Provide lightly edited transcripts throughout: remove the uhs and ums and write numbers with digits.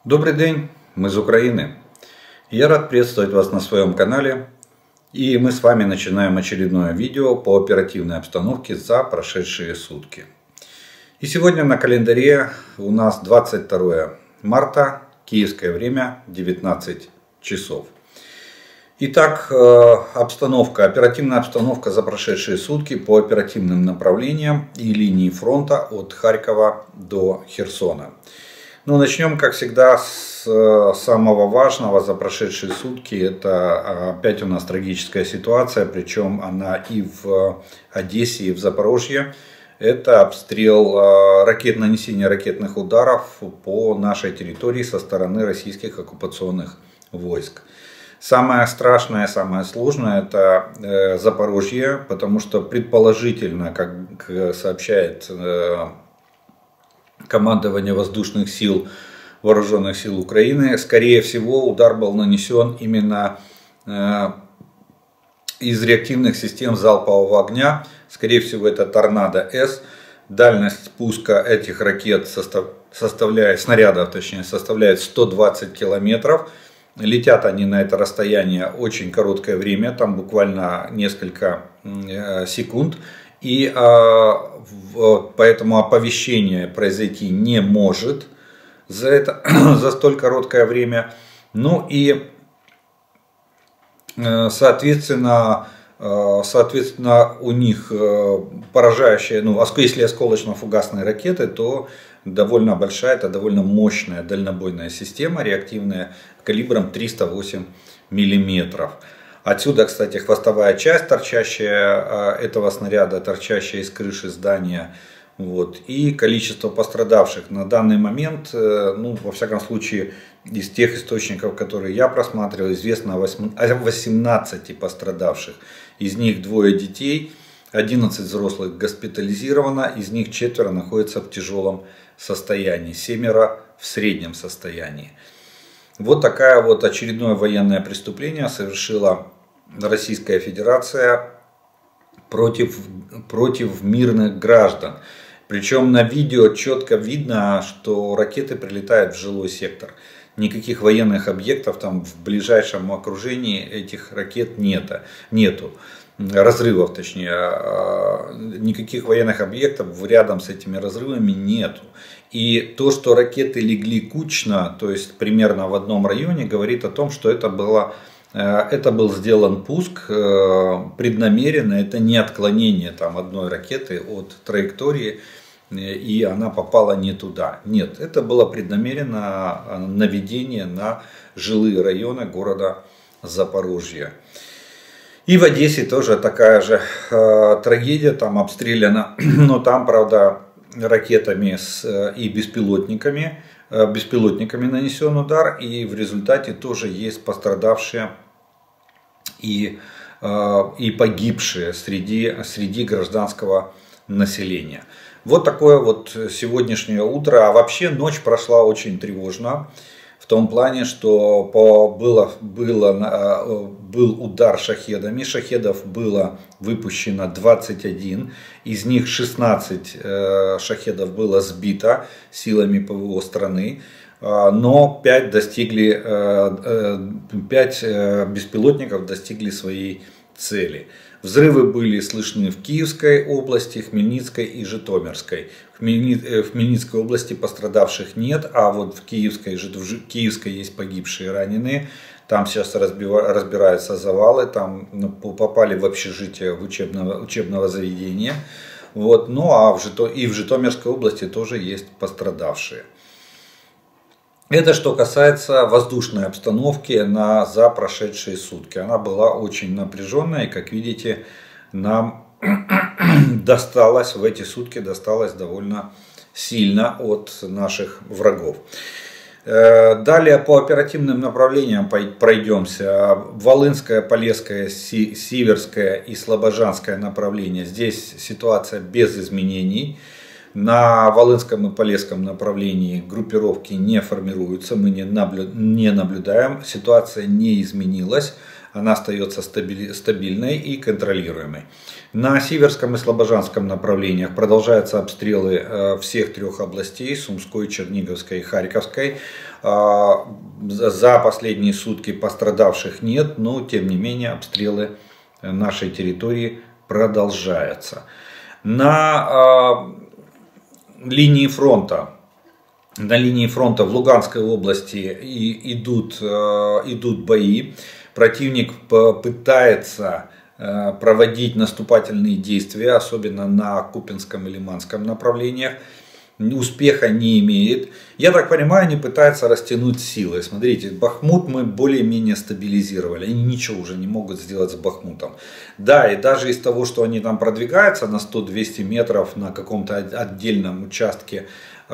Добрый день, мы из Украины. Я рад приветствовать вас на своем канале. И мы с вами начинаем очередное видео по оперативной обстановке за прошедшие сутки. И сегодня на календаре у нас 22 марта, киевское время, 19 часов. Итак, оперативная обстановка за прошедшие сутки по оперативным направлениям и линии фронта от Харькова до Херсона. Ну, начнем, как всегда, с самого важного за прошедшие сутки. Это опять у нас трагическая ситуация, причем она и в Одессе, и в Запорожье. Это обстрел, нанесение ракетных ударов по нашей территории со стороны российских оккупационных войск. Самое страшное, самое сложное — это Запорожье, потому что предположительно, как сообщает командование воздушных сил, вооруженных сил Украины, скорее всего удар был нанесен именно из реактивных систем залпового огня. Скорее всего это Торнадо-С. Дальность пуска этих ракет снарядов составляет 120 километров. Летят они на это расстояние очень короткое время, там буквально несколько секунд. И поэтому оповещение произойти не может за столь короткое время. Ну и соответственно у них поражающая, если осколочно-фугасные ракеты, то довольно большая, это довольно мощная дальнобойная система реактивная калибром 308 миллиметров. Отсюда, кстати, хвостовая часть, торчащая этого снаряда, торчащая из крыши здания. Вот. И количество пострадавших на данный момент, во всяком случае, из тех источников, которые я просматривал, известно о 18 пострадавших. Из них 2 детей, 11 взрослых госпитализировано, из них 4 находятся в тяжелом состоянии, 7 в среднем состоянии. Вот такое вот очередное военное преступление совершила Российская Федерация против мирных граждан. Причем на видео четко видно, что ракеты прилетают в жилой сектор. Никаких военных объектов там в ближайшем окружении этих ракет нету. Разрывов, точнее, никаких военных объектов рядом с этими разрывами нету. И то, что ракеты легли кучно, то есть примерно в одном районе, говорит о том, что это был сделан пуск преднамеренно, это не отклонение одной ракеты от траектории, и она попала не туда. Нет, это было преднамеренно наведение на жилые районы города Запорожья. И в Одессе тоже такая же трагедия, там обстреляно, но там, правда, ракетами и беспилотниками нанесен удар, и в результате тоже есть пострадавшие и погибшие среди гражданского населения. Вот такое вот сегодняшнее утро. А вообще ночь прошла очень тревожно. В том плане, что был удар шахедами. Шахедов было выпущено 21. Из них 16 шахедов было сбито силами ПВО страны. Но 5 беспилотников достигли своей цели. Взрывы были слышны в Киевской области, Хмельницкой и Житомирской. В Хмельницкой области пострадавших нет, а вот в Киевской есть погибшие и раненые. Там сейчас разбираются завалы, там попали в общежитие учебного заведения. Вот. Ну и в Житомирской области тоже есть пострадавшие. Это что касается воздушной обстановки за прошедшие сутки. Она была очень напряженная, и, как видите, нам в эти сутки досталось довольно сильно от наших врагов. Далее по оперативным направлениям пройдемся. Волынское, Полесское, Сиверское и Слобожанское направление. Здесь ситуация без изменений. На Волынском и Полесском направлении группировки не формируются, мы не наблюдаем, ситуация не изменилась. она остается стабильной и контролируемой. На Северском и Слобожанском направлениях продолжаются обстрелы всех трех областей: Сумской, Черниговской и Харьковской. За последние сутки пострадавших нет, но тем не менее обстрелы нашей территории продолжаются. На линии фронта в Луганской области идут бои. Противник пытается проводить наступательные действия, особенно на Купянском и Лиманском направлениях. Успеха не имеет. Я так понимаю, они пытаются растянуть силы. Смотрите, Бахмут мы более-менее стабилизировали. Они ничего уже не могут сделать с Бахмутом. Да, и даже из того, что они там продвигаются на 100-200 метров на каком-то отдельном участке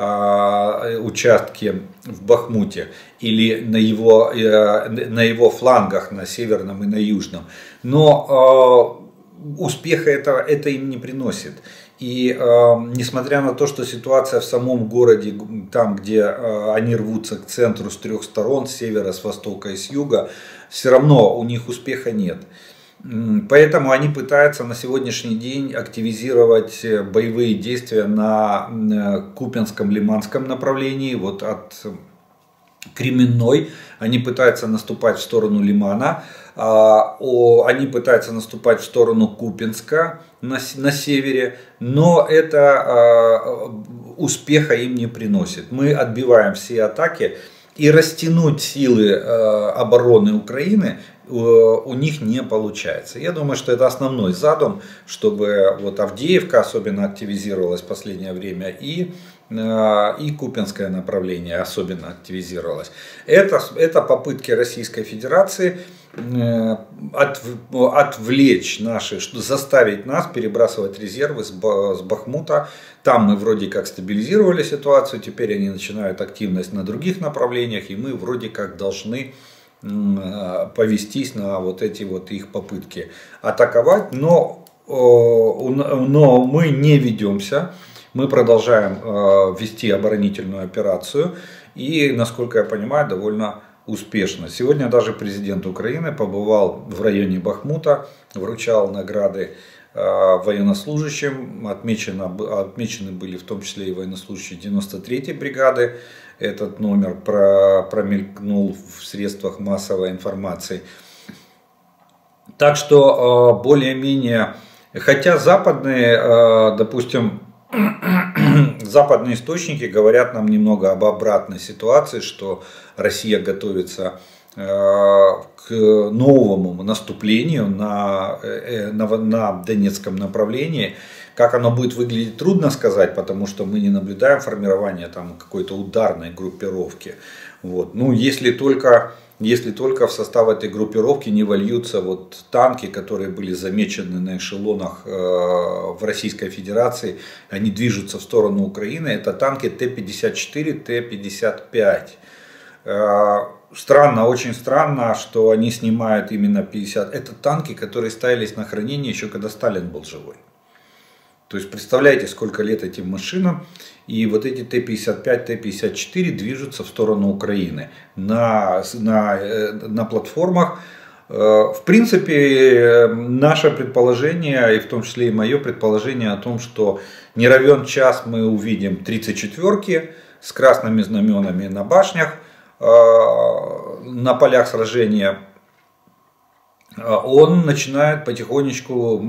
в Бахмуте или на его флангах, на северном и на южном. Но успеха это им не приносит. И несмотря на то, что ситуация в самом городе, там где они рвутся к центру с трех сторон, с севера, с востока и с юга, все равно у них успеха нет. Поэтому они пытаются на сегодняшний день активизировать боевые действия на Купянском, Лиманском направлении. Вот от Кременной они пытаются наступать в сторону Лимана, они пытаются наступать в сторону Купянска на севере, но это успеха им не приносит. Мы отбиваем все атаки, и растянуть силы обороны Украины у них не получается. Я думаю, что это основной задум, чтобы вот Авдеевка особенно активизировалась в последнее время, и Купянское направление особенно активизировалось. Это попытки Российской Федерации отвлечь заставить нас перебрасывать резервы с Бахмута. Там мы вроде как стабилизировали ситуацию, теперь они начинают активность на других направлениях, и мы вроде как должны повестись на вот эти вот их попытки атаковать, но мы не ведемся. Мы продолжаем вести оборонительную операцию и, насколько я понимаю, довольно успешно. Сегодня даже президент Украины побывал в районе Бахмута, вручал награды военнослужащим. Отмечены были в том числе и военнослужащие 93-й бригады. Этот номер промелькнул в средствах массовой информации. Так что более-менее, хотя западные, допустим, западные источники говорят нам немного об обратной ситуации, что Россия готовится к новому наступлению на Донецком направлении. Как оно будет выглядеть, трудно сказать, потому что мы не наблюдаем формирования там какой-то ударной группировки. Вот. Ну, если только в состав этой группировки не вольются вот танки, которые были замечены на эшелонах в Российской Федерации, они движутся в сторону Украины. Это танки Т-54, Т-55. Странно, очень странно, что они снимают именно 50. Это танки, которые ставились на хранение еще когда Сталин был живой. То есть представляете, сколько лет этим машинам. И вот эти Т-55, Т-54 движутся в сторону Украины на платформах. В принципе, наше предположение, и в том числе и мое предположение о том, что не равен час мы увидим 34-ки с красными знаменами на башнях, на полях сражения, он начинает потихонечку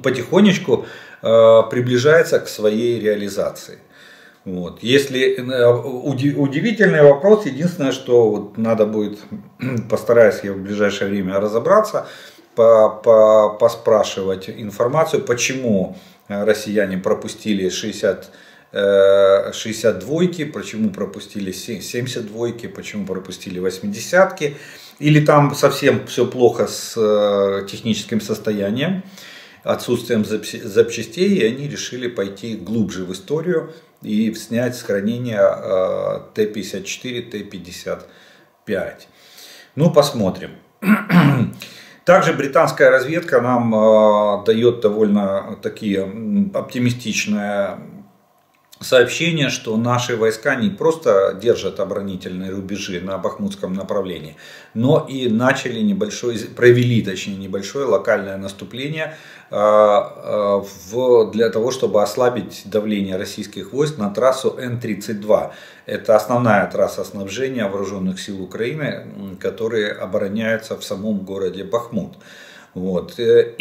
приближается к своей реализации. Вот. Если удивительный вопрос, единственное, что вот надо будет, постараюсь я в ближайшее время разобраться, поспрашивать информацию, почему россияне пропустили 62-ки, почему пропустили 72-ки, почему пропустили 80-ки, или там совсем все плохо с техническим состоянием, отсутствием запчастей, и они решили пойти глубже в историю и снять с хранения Т-54, Т-55. Ну, посмотрим. Также британская разведка нам дает довольно такие оптимистичные сообщение, что наши войска не просто держат оборонительные рубежи на Бахмутском направлении, но и провели небольшое локальное наступление для того, чтобы ослабить давление российских войск на трассу Н-32. Это основная трасса снабжения вооруженных сил Украины, которые обороняются в самом городе Бахмут. Вот.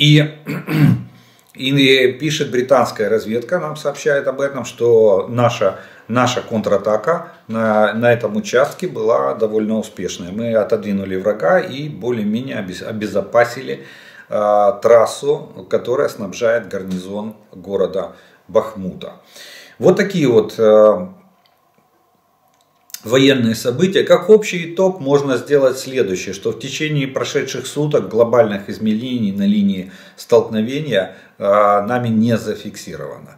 И пишет британская разведка, нам сообщает об этом, что наша контратака на этом участке была довольно успешной. Мы отодвинули врага и более-менее обезопасили трассу, которая снабжает гарнизон города Бахмута. Вот такие вот военные события. Как общий итог можно сделать следующее, что в течение прошедших суток глобальных изменений на линии столкновения нами не зафиксировано.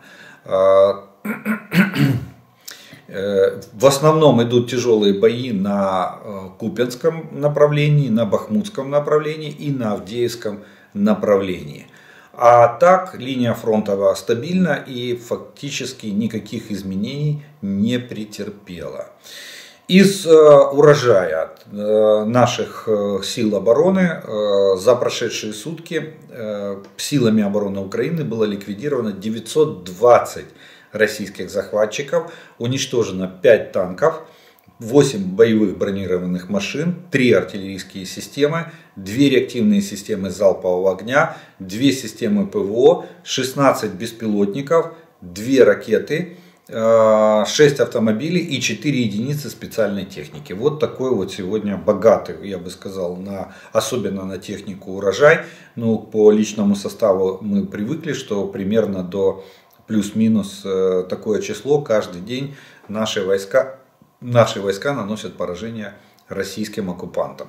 В основном идут тяжелые бои на Купянском направлении, на Бахмутском направлении и на Авдеевском направлении. А так линия фронта стабильна и фактически никаких изменений не претерпела. Из урожая наших сил обороны за прошедшие сутки силами обороны Украины было ликвидировано 920 российских захватчиков, уничтожено 5 танков, 8 боевых бронированных машин, 3 артиллерийские системы, 2 реактивные системы залпового огня, 2 системы ПВО, 16 беспилотников, 2 ракеты, 6 автомобилей и 4 единицы специальной техники. Вот такой вот сегодня богатый, я бы сказал, особенно на технику урожай. Ну, по личному составу мы привыкли, что примерно до плюс-минус такое число каждый день наши войска наносят поражение российским оккупантам.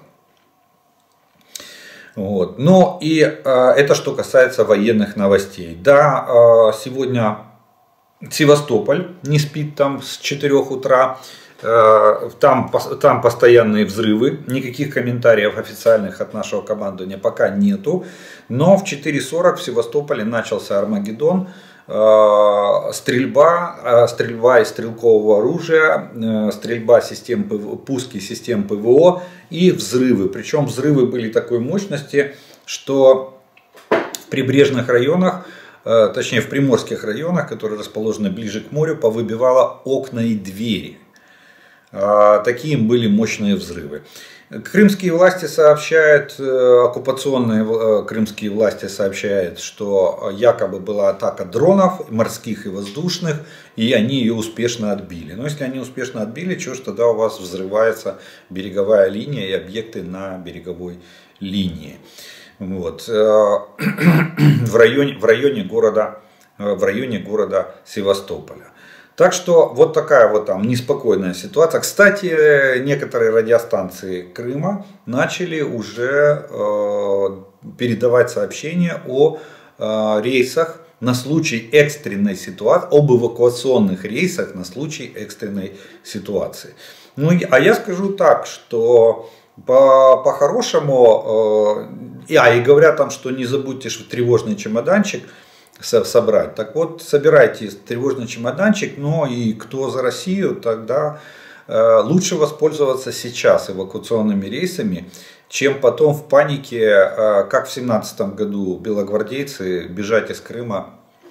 Вот. Но и это что касается военных новостей. Да, сегодня Севастополь не спит там с 4 утра. Там постоянные взрывы. Никаких комментариев официальных от нашего командования пока нету. Но в 4:40 в Севастополе начался Армагеддон. Стрельба из стрелкового оружия, стрельба пуски систем ПВО и взрывы. Причем взрывы были такой мощности, что в прибрежных районах, точнее в приморских районах, которые расположены ближе к морю, повыбивало окна и двери. Такие были мощные взрывы. Крымские власти сообщают, оккупационные крымские власти сообщают, что якобы была атака дронов, морских и воздушных, и они ее успешно отбили. Но если они успешно отбили, что ж тогда у вас взрывается береговая линия и объекты на береговой линии. Вот. В районе города Севастополя. Так что вот такая вот там неспокойная ситуация. Кстати, некоторые радиостанции Крыма начали уже передавать сообщения о рейсах на случай экстренной ситуации, об эвакуационных рейсах на случай экстренной ситуации. Ну, а я скажу так, что по-хорошему, и говорят там, что не забудьте тревожный чемоданчик собрать. Так вот, собирайте тревожный чемоданчик, но и кто за Россию, тогда лучше воспользоваться сейчас эвакуационными рейсами, чем потом в панике, как в 2017 году белогвардейцы, бежать из Крыма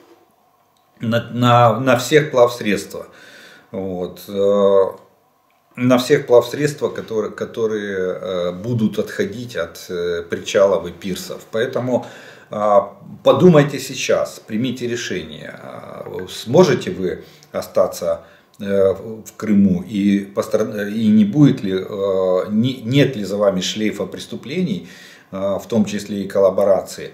на всех плавсредствах. Вот. На всех плавсредствах, которые будут отходить от причалов и пирсов. Поэтому подумайте сейчас, примите решение, сможете вы остаться в Крыму и не будет ли, нет ли за вами шлейфа преступлений, в том числе и коллаборации,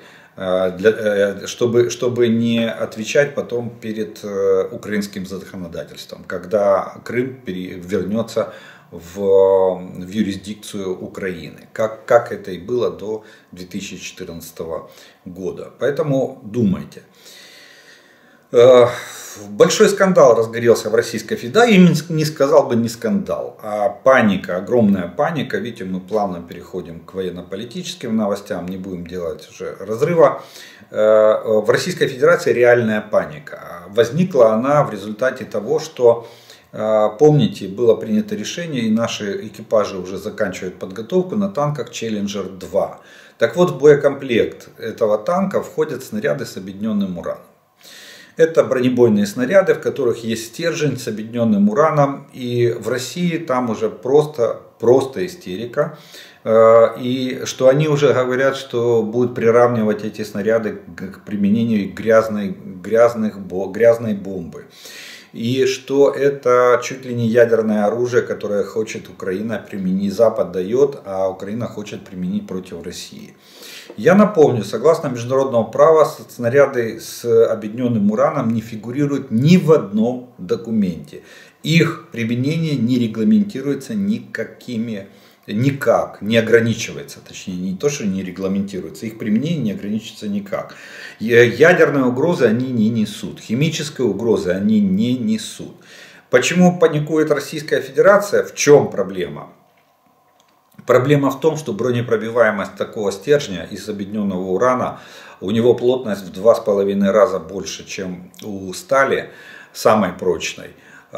чтобы не отвечать потом перед украинским законодательством, когда Крым вернется в юрисдикцию Украины, как это и было до 2014 года. Поэтому думайте. Большой скандал разгорелся в Российской Федерации. И не сказал бы не скандал, а паника, огромная паника. Видите, мы плавно переходим к военно-политическим новостям, не будем делать уже разрыва. В Российской Федерации реальная паника. Возникла она в результате того, что, помните, было принято решение, и наши экипажи уже заканчивают подготовку на танках Challenger 2. Так вот, в боекомплект этого танка входят снаряды с объединенным ураном. Это бронебойные снаряды, в которых есть стержень с объединенным ураном. И в России там уже просто истерика. И что они уже говорят, что будут приравнивать эти снаряды к применению грязной бомбы. И что это чуть ли не ядерное оружие, которое хочет Украина применить, Запад дает, а Украина хочет применить против России. Я напомню, согласно международного права, снаряды с объединенным ураном не фигурируют ни в одном документе. Их применение не регламентируется никак, не ограничивается, точнее не то, что не регламентируется, их применение не ограничивается никак. Ядерные угрозы они не несут, химической угрозы они не несут. Почему паникует Российская Федерация? В чем проблема? Проблема в том, что бронепробиваемость такого стержня из объединенного урана, у него плотность в 2,5 раза больше, чем у стали, самой прочной.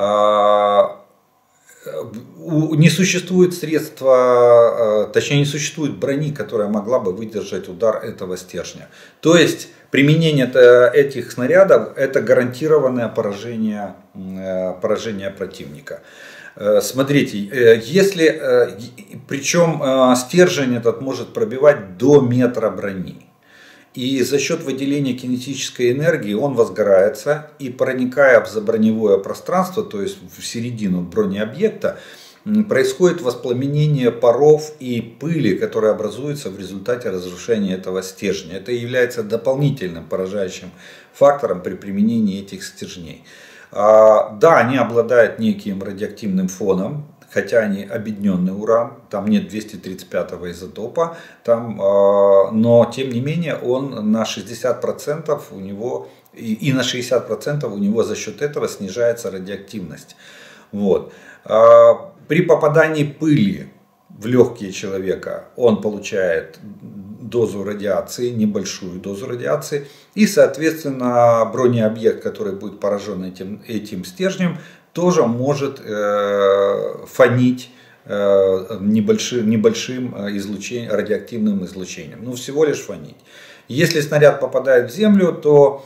Не существует средства, точнее не существует брони, которая могла бы выдержать удар этого стержня. То есть применение этих снарядов это гарантированное поражение противника. Смотрите, причем стержень этот может пробивать до метра брони. И за счет выделения кинетической энергии он возгорается и, проникая в заброневое пространство, то есть в середину бронеобъекта, происходит воспламенение паров и пыли, которые образуются в результате разрушения этого стержня. Это является дополнительным поражающим фактором при применении этих стержней. Да, они обладают неким радиоактивным фоном, хотя они объединенный уран, там нет 235-го изотопа, но тем не менее он на 60% у него и на 60% у него за счет этого снижается радиоактивность. Вот. При попадании пыли в легкие человека он получает дозу радиации, небольшую дозу радиации, и соответственно бронеобъект, который будет поражен этим стержнем, тоже может фонить небольшим радиоактивным излучением. Ну, всего лишь фонить. Если снаряд попадает в землю, то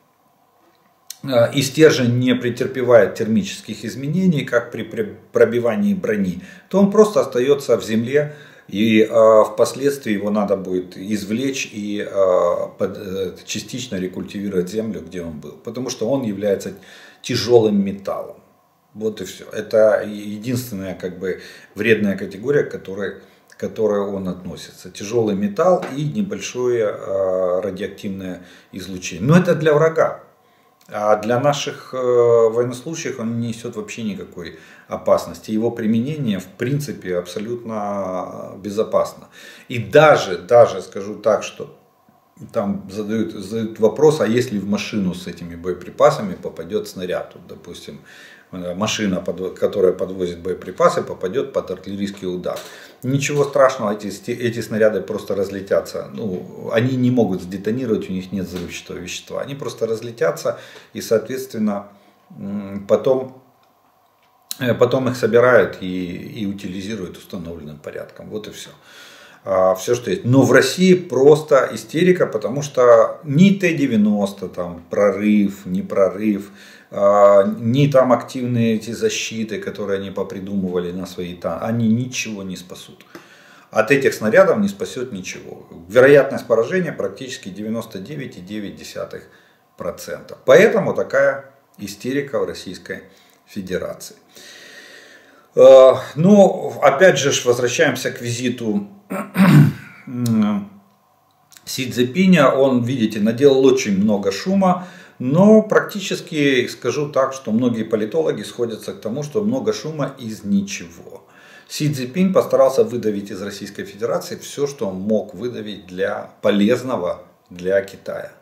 и стержень не претерпевает термических изменений, как при пробивании брони, то он просто остается в земле, и впоследствии его надо будет извлечь и частично рекультивировать землю, где он был, потому что он является тяжелым металлом. Вот и все. Это единственная вредная категория, к которой он относится. Тяжелый металл и небольшое радиоактивное излучение. Но это для врага. А для наших военнослужащих он не несет вообще никакой опасности. Его применение в принципе абсолютно безопасно. И даже скажу так, что там задают вопрос, а если в машину с этими боеприпасами попадет снаряд, вот, допустим, машина, которая подвозит боеприпасы, попадет под артиллерийский удар. Ничего страшного, эти снаряды просто разлетятся. Ну, они не могут сдетонировать, у них нет взрывчатого вещества. Они просто разлетятся и, соответственно, потом их собирают и утилизируют установленным порядком. Вот и все. Все, что есть. Но в России просто истерика, потому что ни Т-90, там, прорыв, не прорыв, ни там активные эти защиты, которые они попридумывали на свои танки, они ничего не спасут. От этих снарядов не спасет ничего. Вероятность поражения практически 99,9%. Поэтому такая истерика в Российской Федерации. Ну, опять же, возвращаемся к визиту Си Цзиньпиня. Он, видите, наделал очень много шума, но практически скажу так, что многие политологи сходятся к тому, что много шума из ничего. Си Цзиньпин постарался выдавить из Российской Федерации все, что он мог выдавить полезного для Китая.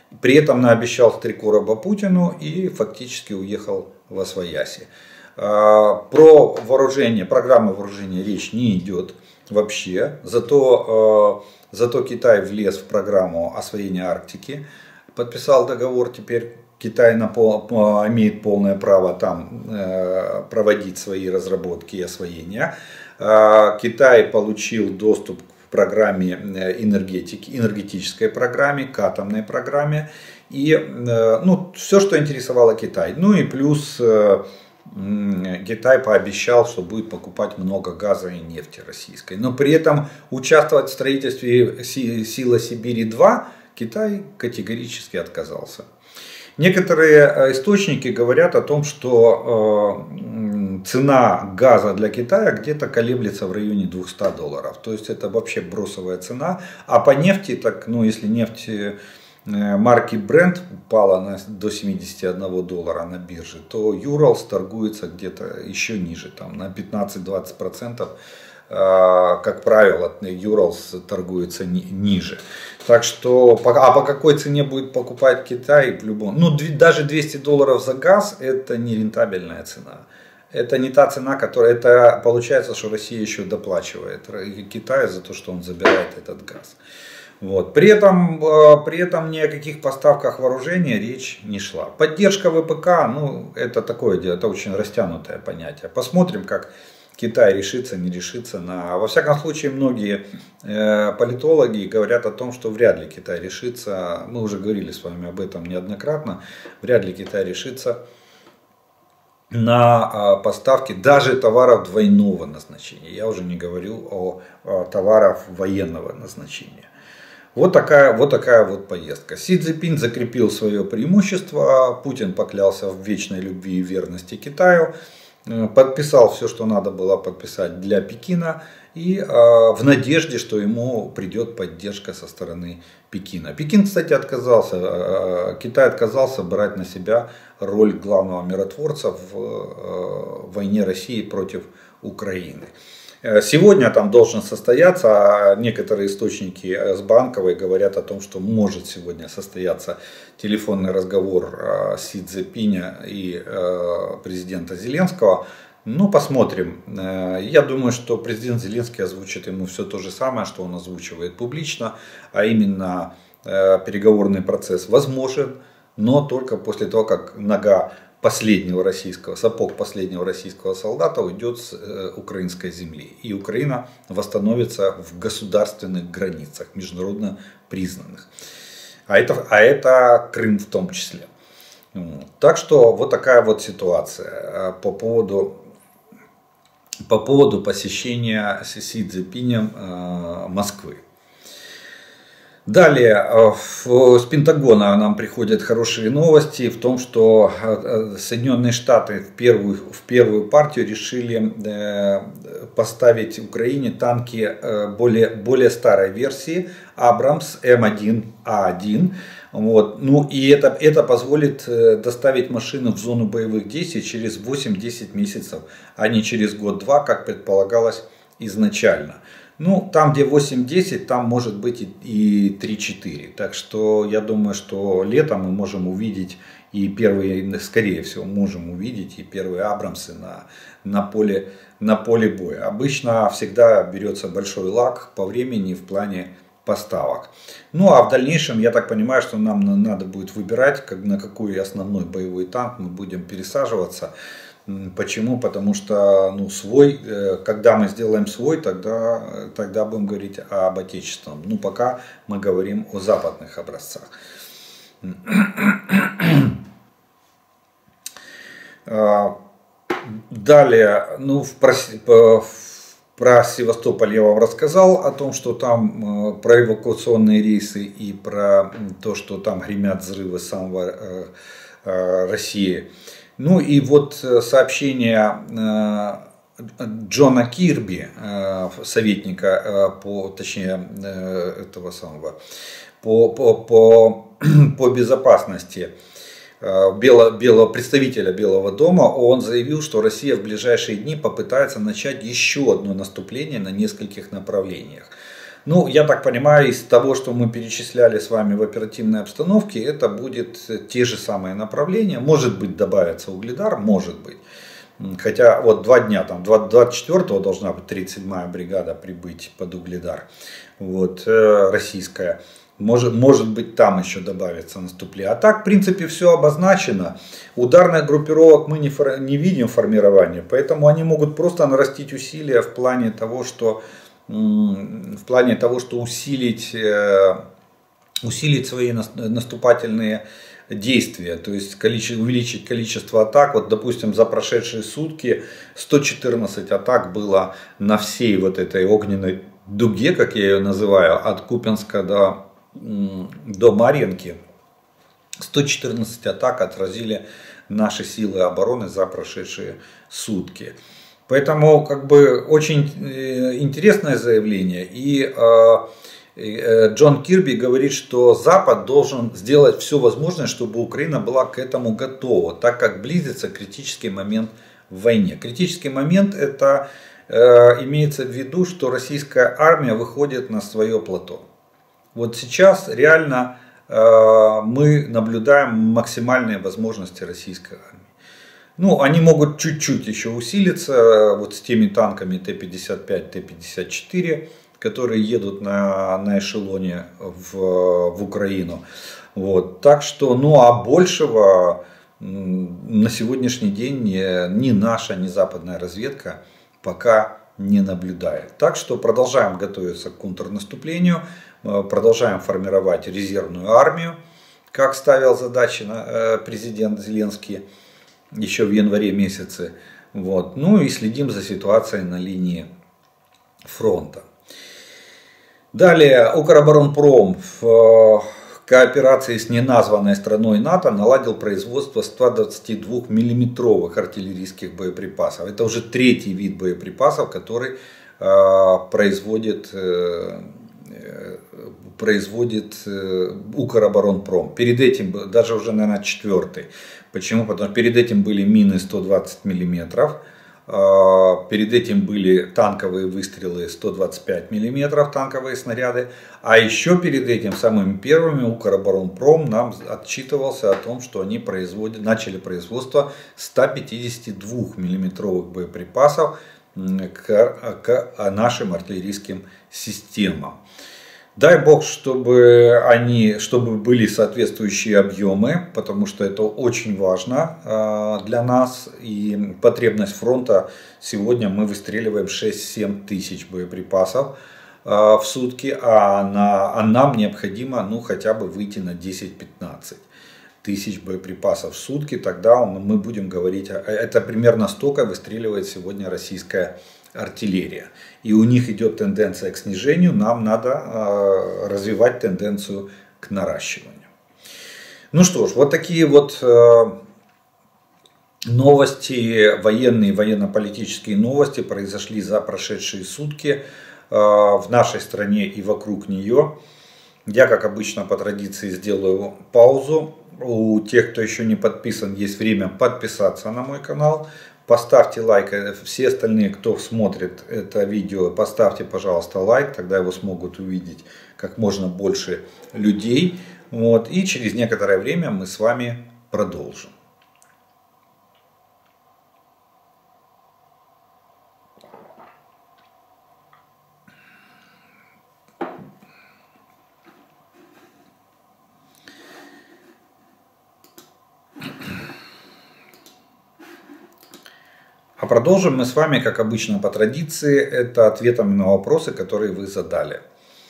При этом наобещал 3 короба Путину и фактически уехал восвояси. Про вооружение, программы вооружения речь не идет вообще. Зато Китай влез в программу освоения Арктики, подписал договор. Теперь Китай имеет полное право там проводить свои разработки и освоения. Китай получил доступ к программе энергетической программе, к атомной программе. И все, что интересовало Китай. Ну и плюс Китай пообещал, что будет покупать много газа и нефти российской. Но при этом участвовать в строительстве Сила Сибири-2 Китай категорически отказался. Некоторые источники говорят о том, что цена газа для Китая где-то колеблется в районе $200. То есть это вообще бросовая цена. А по нефти, так, если нефть марки Brent упала до $71 на бирже, то Urals торгуется где-то еще ниже, там, на 15-20%. Как правило, Urals торгуется ниже. Так что, по какой цене будет покупать Китай? В любом, даже $200 за газ – это не рентабельная цена. Это не та цена, которая, это получается, что Россия еще доплачивает Китаю за то, что он забирает этот газ. Вот. При этом ни о каких поставках вооружения речь не шла. Поддержка ВПК, это такое дело, это очень растянутое понятие. Посмотрим, как Китай решится, не решится. Во всяком случае, многие политологи говорят о том, что вряд ли Китай решится, мы уже говорили с вами об этом неоднократно, вряд ли Китай решится на поставки даже товаров двойного назначения. Я уже не говорю о товарах военного назначения. Вот такая вот поездка. Си Цзиньпин закрепил свое преимущество, Путин поклялся в вечной любви и верности Китаю, подписал все, что надо было подписать для Пекина, и в надежде, что ему придет поддержка со стороны Пекина. Пекин, кстати, Китай отказался брать на себя роль главного миротворца в войне России против Украины. Сегодня там должен состояться, некоторые источники с Банковой говорят о том, что может сегодня состояться телефонный разговор Си Цзиньпиня и президента Зеленского. Посмотрим. Я думаю, что президент Зеленский озвучит ему все то же самое, что он озвучивает публично, а именно переговорный процесс возможен, но только после того, как сапог последнего российского солдата уйдет с украинской земли. И Украина восстановится в государственных границах, международно признанных. А это Крым в том числе. Так что вот такая вот ситуация по поводу посещения Си Цзиньпинем Москвы. Далее, с Пентагона нам приходят хорошие новости в том, что Соединенные Штаты в первую партию решили поставить Украине танки более старой версии Абрамс М1А1. Вот. И это позволит доставить машины в зону боевых действий через 8-10 месяцев, а не через год-два, как предполагалось изначально. Там, где 8-10, там может быть и 3-4. Так что я думаю, что летом мы можем увидеть скорее всего, можем увидеть и первые Абрамсы на поле боя. Обычно всегда берется большой лаг по времени в плане поставок. А в дальнейшем, я так понимаю, что нам надо будет выбирать, на какой основной боевой танк мы будем пересаживаться. Почему? Потому что когда мы сделаем свой, тогда будем говорить об отечественном. Пока мы говорим о западных образцах. Далее, про Севастополь я вам рассказал, о том, что там про эвакуационные рейсы и про то, что там гремят взрывы с самого России. И вот сообщение Джона Кирби, советника по безопасности, представителя Белого дома, он заявил, что Россия в ближайшие дни попытается начать еще одно наступление на нескольких направлениях. Ну, я так понимаю, из того, что мы перечисляли с вами в оперативной обстановке, это будет те же самые направления. Может быть, добавится Угледар, может быть. Хотя вот 2 дня, там 24-го должна быть 37-я бригада прибыть под Угледар, вот, российская. Может быть, там еще добавится наступление. А так, в принципе, все обозначено. Ударных группировок мы не видим формирования, поэтому они могут просто нарастить усилия в плане того, что усилить свои наступательные действия, то есть увеличить количество атак. Вот, допустим, за прошедшие сутки 114 атак было на всей вот этой огненной дуге, как я ее называю, от Купянска до Марьинки. 114 атак отразили наши силы обороны за прошедшие сутки. Поэтому как бы очень интересное заявление. И Джон Кирби говорит, что Запад должен сделать все возможное, чтобы Украина была к этому готова, так как близится критический момент в войне. Критический момент — это имеется в виду, что российская армия выходит на свое плато. Вот сейчас реально мы наблюдаем максимальные возможности российской армии. Ну, они могут чуть-чуть еще усилиться вот с теми танками Т-55, Т-54, которые едут на эшелоне в Украину. Вот. Так что, ну а большего на сегодняшний день ни наша, ни западная разведка пока не наблюдает. Так что продолжаем готовиться к контрнаступлению, продолжаем формировать резервную армию, как ставил задачи президент Зеленский еще в январе месяце. Вот. Ну и следим за ситуацией на линии фронта. Далее, Укроборонпром в кооперации с неназванной страной НАТО наладил производство 122 миллиметровых артиллерийских боеприпасов. Это уже третий вид боеприпасов, который производит Укроборонпром. Перед этим, даже уже, наверное, четвертый. Почему? Потому что перед этим были мины 120 миллиметров. Перед этим были танковые выстрелы 125 миллиметров, танковые снаряды. А еще перед этим, самыми первыми, Укроборонпром нам отчитывался о том, что они начали производство 152 миллиметровых боеприпасов к нашим артиллерийским системам. Дай бог, чтобы были соответствующие объемы, потому что это очень важно для нас. И потребность фронта сегодня мы выстреливаем 6-7 тысяч боеприпасов в сутки, а нам необходимо хотя бы выйти на 10-15 тысяч боеприпасов в сутки. Тогда мы будем говорить, это примерно столько выстреливает сегодня российская артиллерия. И у них идет тенденция к снижению, нам надо развивать тенденцию к наращиванию. Ну что ж, вот такие вот новости, военные, военно-политические новости произошли за прошедшие сутки в нашей стране и вокруг нее. Я, как обычно, по традиции сделаю паузу. У тех, кто еще не подписан, есть время подписаться на мой канал. Поставьте лайк, все остальные, кто смотрит это видео, поставьте, пожалуйста, лайк, тогда его смогут увидеть как можно больше людей. Вот. И через некоторое время мы с вами продолжим. А продолжим мы с вами, как обычно, по традиции, это ответами на вопросы, которые вы задали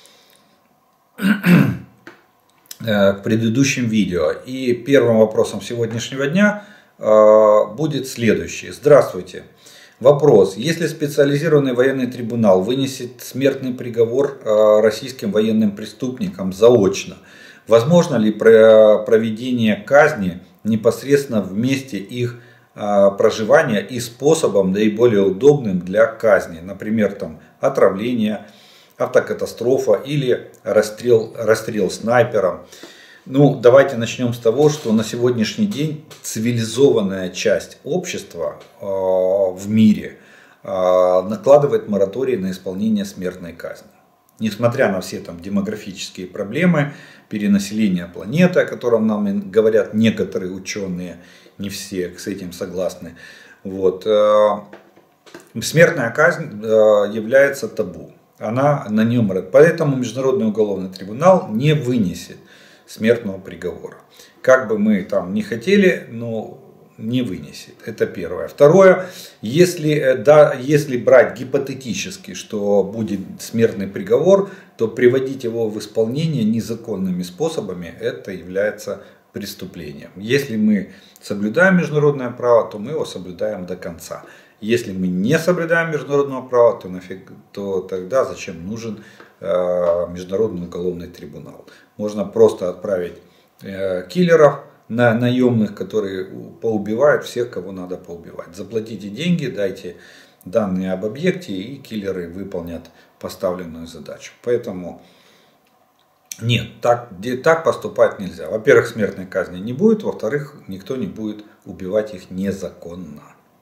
к предыдущим видео. И первым вопросом сегодняшнего дня будет следующий. Здравствуйте. Вопрос. Если специализированный военный трибунал вынесет смертный приговор российским военным преступникам заочно, возможно ли проведение казни непосредственно в месте их проживания и способом наиболее удобным для казни, например, там, отравление, автокатастрофа или расстрел снайпером? Ну, давайте начнем с того, что на сегодняшний день цивилизованная часть общества в мире накладывает мораторий на исполнение смертной казни. Несмотря на все там демографические проблемы, перенаселение планеты, о котором нам говорят некоторые ученые, не все с этим согласны. Вот. Смертная казнь является табу. Она на нем, поэтому Международный уголовный трибунал не вынесет смертного приговора. Как бы мы там не хотели, но не вынесет. Это первое. Второе, если брать гипотетически, что будет смертный приговор, то приводить его в исполнение незаконными способами, это является преступлением. Если мы соблюдаем международное право, то мы его соблюдаем до конца. Если мы не соблюдаем международного права, то тогда зачем нужен Международный уголовный трибунал? Можно просто отправить киллеров наемных, которые поубивают всех, кого надо поубивать. Заплатите деньги, дайте данные об объекте, и киллеры выполнят поставленную задачу. Поэтому нет, так поступать нельзя. Во-первых, смертной казни не будет, во-вторых, никто не будет убивать их незаконно.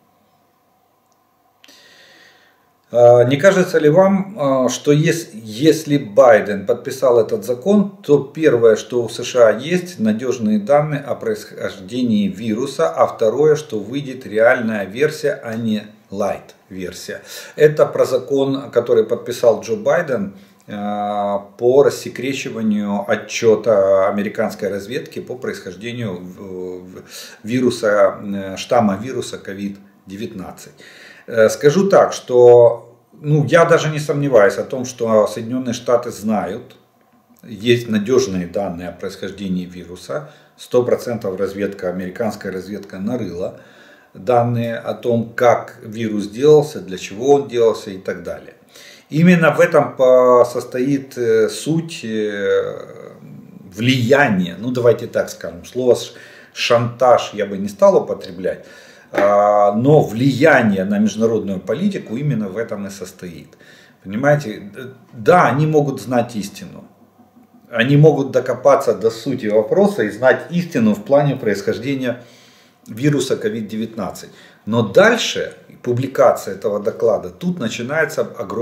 Не кажется ли вам, что если Байден подписал этот закон, то первое, что у США есть, надежные данные о происхождении вируса, а второе, что выйдет реальная версия, а не лайт-версия. Это про закон, который подписал Джо Байден по рассекречиванию отчета американской разведки по происхождению штамма вируса COVID-19. Скажу так, что я даже не сомневаюсь о том, что Соединенные Штаты знают, есть надежные данные о происхождении вируса, 100% разведка, американская разведка нарыла данные о том, как вирус делался, для чего он делался и так далее. Именно в этом состоит суть влияния, давайте так скажем, слово шантаж я бы не стал употреблять, но влияние на международную политику именно в этом и состоит. Понимаете, да, они могут знать истину. Они могут докопаться до сути вопроса и знать истину в плане происхождения вируса COVID-19. Но дальше, публикация этого доклада, тут начинается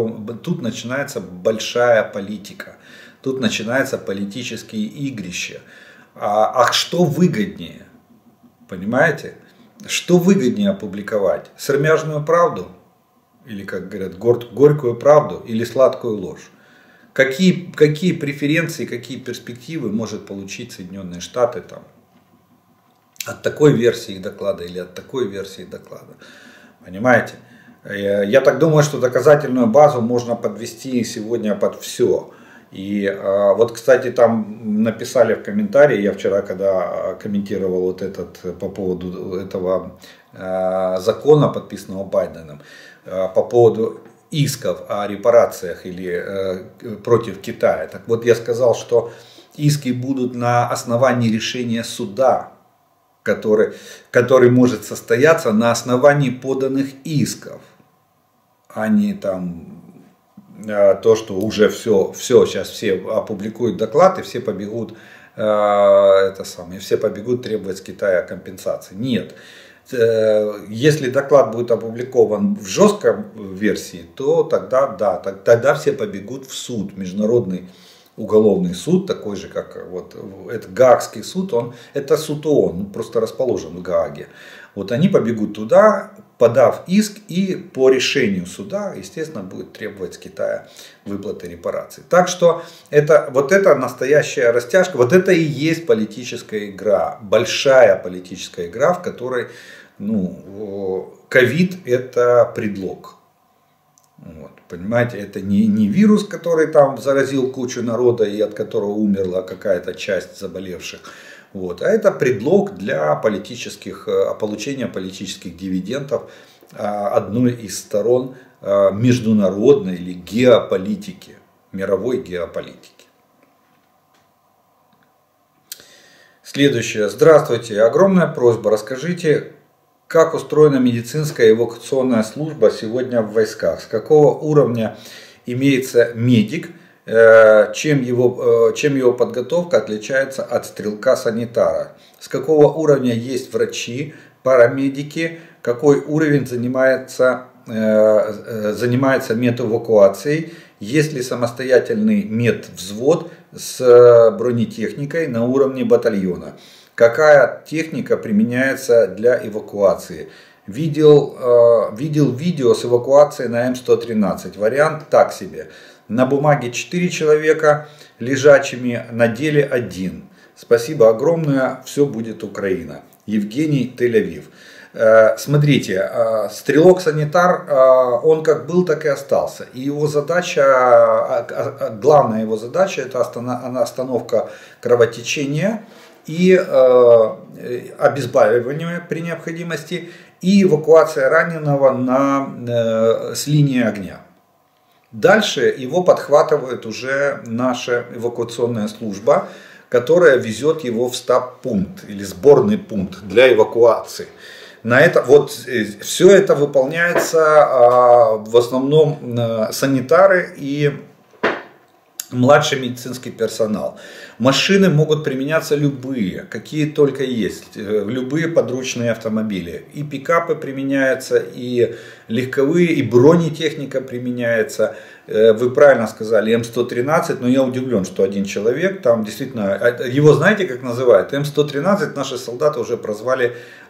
большая политика. Тут начинаются политические игрища. А что выгоднее? Понимаете? Что выгоднее опубликовать? Сырмяжную правду? Или, как говорят, горькую правду? Или сладкую ложь? Какие преференции, какие перспективы может получить Соединенные Штаты от такой версии доклада или от такой версии доклада? Понимаете? Я так думаю, что доказательную базу можно подвести сегодня под все. И вот, кстати, там написали в комментарии, я вчера, когда комментировал по поводу этого закона, подписанного Байденом, по поводу исков о репарациях или против Китая. Так вот, я сказал, что иски будут на основании решения суда, который может состояться на основании поданных исков, а не то, что уже все, сейчас все опубликуют доклад и все побегут, все побегут требовать с Китая компенсации. Нет. Если доклад будет опубликован в жесткой версии, то тогда все побегут в суд, Международный уголовный суд, такой же, как это Гаагский суд, это суд ООН, просто расположен в Гааге. Вот они побегут туда, подав иск, и по решению суда, естественно, будет требовать с Китая выплаты репараций. Так что это настоящая растяжка, это и есть политическая игра, большая политическая игра, в которой ковид это предлог. Понимаете, это не вирус, который заразил кучу народа и от которого умерла какая-то часть заболевших. А это предлог для получения политических дивидендов одной из сторон международной или геополитики, мировой геополитики. Следующее. Здравствуйте. Огромная просьба. Расскажите, как устроена медицинская эвакуационная служба сегодня в войсках? С какого уровня имеется медик? Чем его подготовка отличается от стрелка-санитара? С какого уровня есть врачи, парамедики? Какой уровень занимается медэвакуацией? есть ли самостоятельный медвзвод с бронетехникой на уровне батальона, какая техника применяется для эвакуации. Видел видео с эвакуацией на М113, вариант так себе. На бумаге 4 человека лежачими, на деле 1. Спасибо огромное, все будет Украина. Евгений, Тель-Авив. Смотрите, стрелок-санитар, он как был, так и остался. И его задача, главная его задача, это остановка кровотечения и обезболивание при необходимости, и эвакуация раненого с линии огня. Дальше его подхватывает уже наша эвакуационная служба, которая везет его в стаб-пункт или сборный пункт для эвакуации. На это, вот, все это выполняется в основном санитары и младший медицинский персонал. Машины могут применяться любые, какие только есть, любые подручные автомобили. И пикапы применяются, и легковые, и бронетехника применяется. Вы правильно сказали, М113, но я удивлен, что один человек, там действительно, его знаете как называют? М113 наши солдаты уже прозвали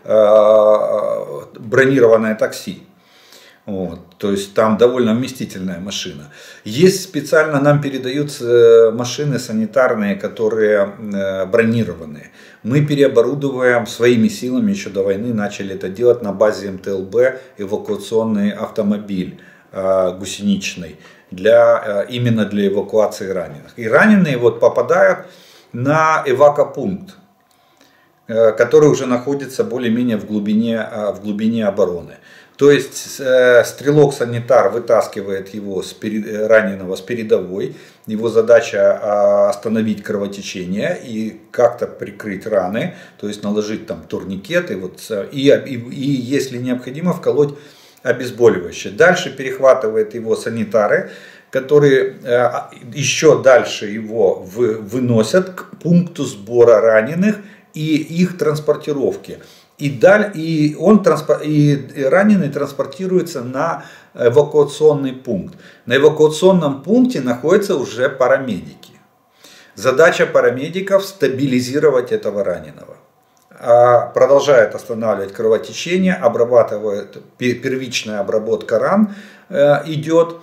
бронированное такси. Вот, то есть там довольно вместительная машина. Есть специально, нам передаются машины санитарные, которые бронированные. Мы переоборудовываем своими силами, еще до войны начали это делать на базе МТЛБ, эвакуационный автомобиль гусеничный, именно для эвакуации раненых. И раненые вот попадают на эвакопункт, который уже находится более-менее в глубине обороны. То есть стрелок-санитар вытаскивает его раненого с передовой. Его задача остановить кровотечение и как-то прикрыть раны, то есть наложить там турникеты и если необходимо вколоть обезболивающее. Дальше перехватывает его санитары, которые еще дальше его выносят к пункту сбора раненых и их транспортировки. И раненый транспортируется на эвакуационный пункт. На эвакуационном пункте находятся уже парамедики. Задача парамедиков стабилизировать этого раненого. Продолжает останавливать кровотечение, обрабатывает, первичная обработка ран идет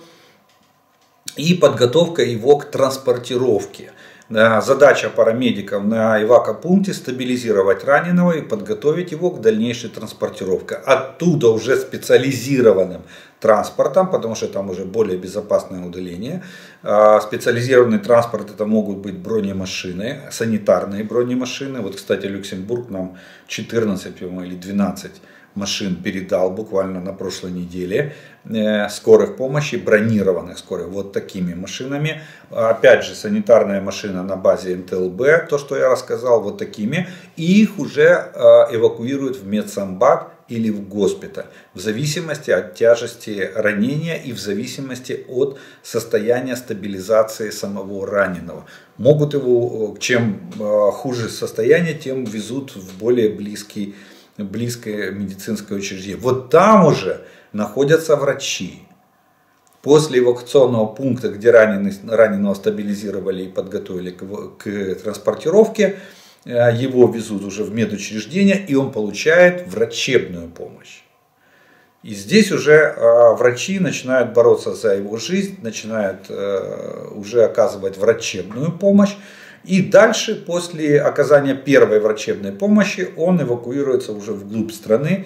и подготовка его к транспортировке. Задача парамедиков на эвакопункте стабилизировать раненого и подготовить его к дальнейшей транспортировке. Оттуда уже специализированным транспортом, потому что там уже более безопасное удаление. Специализированный транспорт это могут быть бронемашины, санитарные бронемашины. Вот, кстати, Люксембург нам 14 или 12 машин передал буквально на прошлой неделе скорых помощи, бронированных скорых, вот такими машинами. Опять же, санитарная машина на базе МТЛБ, то, что я рассказал, вот такими. И их уже эвакуируют в медсанбат или в госпиталь, в зависимости от тяжести ранения и в зависимости от состояния стабилизации самого раненого. Могут его, чем хуже состояние, тем везут в более близкое медицинское учреждение. Вот там уже находятся врачи. После эвакуационного пункта, где раненого стабилизировали и подготовили к транспортировке, его везут уже в медучреждение, и он получает врачебную помощь. И здесь уже врачи начинают бороться за его жизнь, начинают уже оказывать врачебную помощь. И дальше, после оказания первой врачебной помощи, он эвакуируется уже вглубь страны.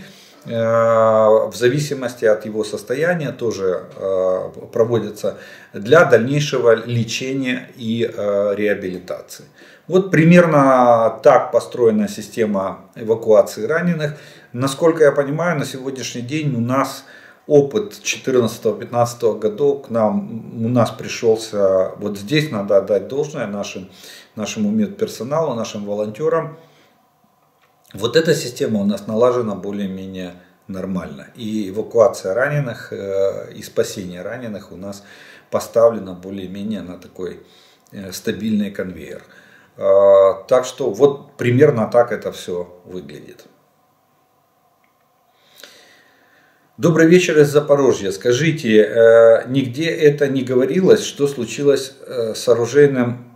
В зависимости от его состояния тоже проводятся для дальнейшего лечения и реабилитации. Вот примерно так построена система эвакуации раненых. Насколько я понимаю, на сегодняшний день у нас опыт 2014-2015 годов у нас пришелся, вот здесь надо отдать должное нашему медперсоналу, нашим волонтерам. Вот эта система у нас налажена более-менее нормально. И эвакуация раненых и спасение раненых у нас поставлена более-менее на такой стабильный конвейер. Так что вот примерно так это все выглядит. Добрый вечер из Запорожья. Скажите, нигде это не говорилось, что случилось с оружейным,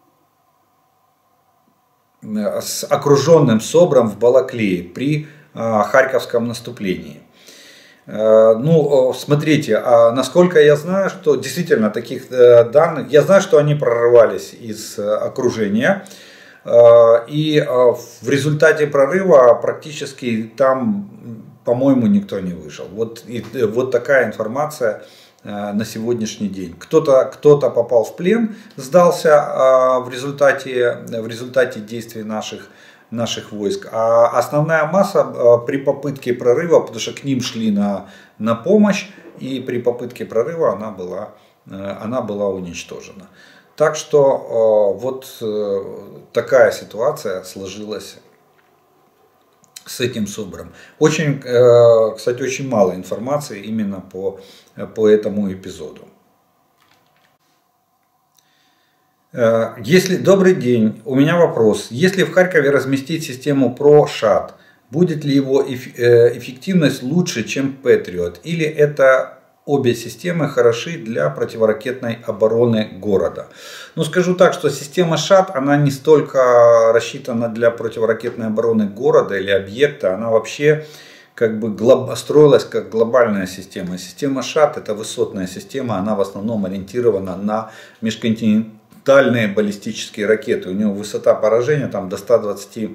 с окруженным СОБРом в Балаклее при Харьковском наступлении? Ну, смотрите, насколько я знаю, что действительно таких данных, я знаю, что они прорывались из окружения, и в результате прорыва практически там, по-моему, никто не выжил. Вот такая информация на сегодняшний день. Кто-то попал в плен, сдался в результате действий наших войск. А основная масса при попытке прорыва, потому что к ним шли на помощь, и при попытке прорыва она была уничтожена. Так что вот такая ситуация сложилась с этим СОБРом. Кстати, очень мало информации именно по этому эпизоду. Добрый день, у меня вопрос. Если в Харькове разместить систему ProShot, будет ли его эффективность лучше, чем Patriot? Или это обе системы хороши для противоракетной обороны города? Ну, скажу так, что система ШАТ, она не столько рассчитана для противоракетной обороны города или объекта, она вообще как бы строилась как глобальная система. Система ШАТ — это высотная система, она в основном ориентирована на межконтинентальные баллистические ракеты. У нее высота поражения там до 120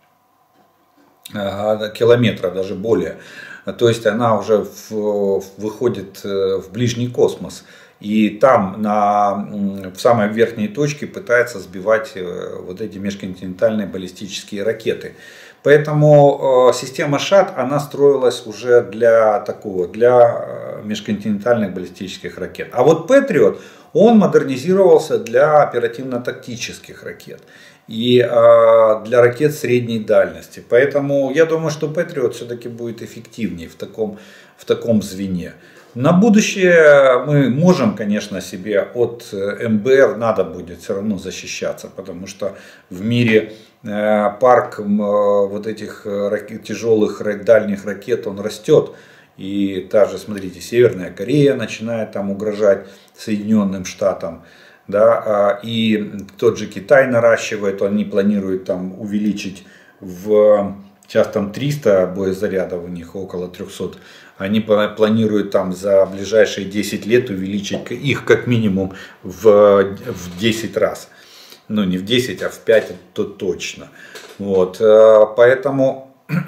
километров, даже более. То есть она уже выходит в ближний космос. И там в самой верхней точке пытается сбивать вот эти межконтинентальные баллистические ракеты. Поэтому система ШАТ, она строилась уже для межконтинентальных баллистических ракет. А вот Patriot, он модернизировался для оперативно-тактических ракет и для ракет средней дальности. Поэтому я думаю, что Patriot все-таки будет эффективнее в таком звене. На будущее мы можем, конечно, себе от МБР надо будет все равно защищаться, потому что в мире парк вот этих тяжелых дальних ракет, он растет. И также, смотрите, Северная Корея начинает там угрожать Соединенным Штатам. Да, и тот же Китай наращивает, они планируют там увеличить сейчас там 300 боезарядов у них, около 300. Они планируют там за ближайшие 10 лет увеличить их как минимум в 10 раз. Ну не в 10, а в 5, то точно. Вот, поэтому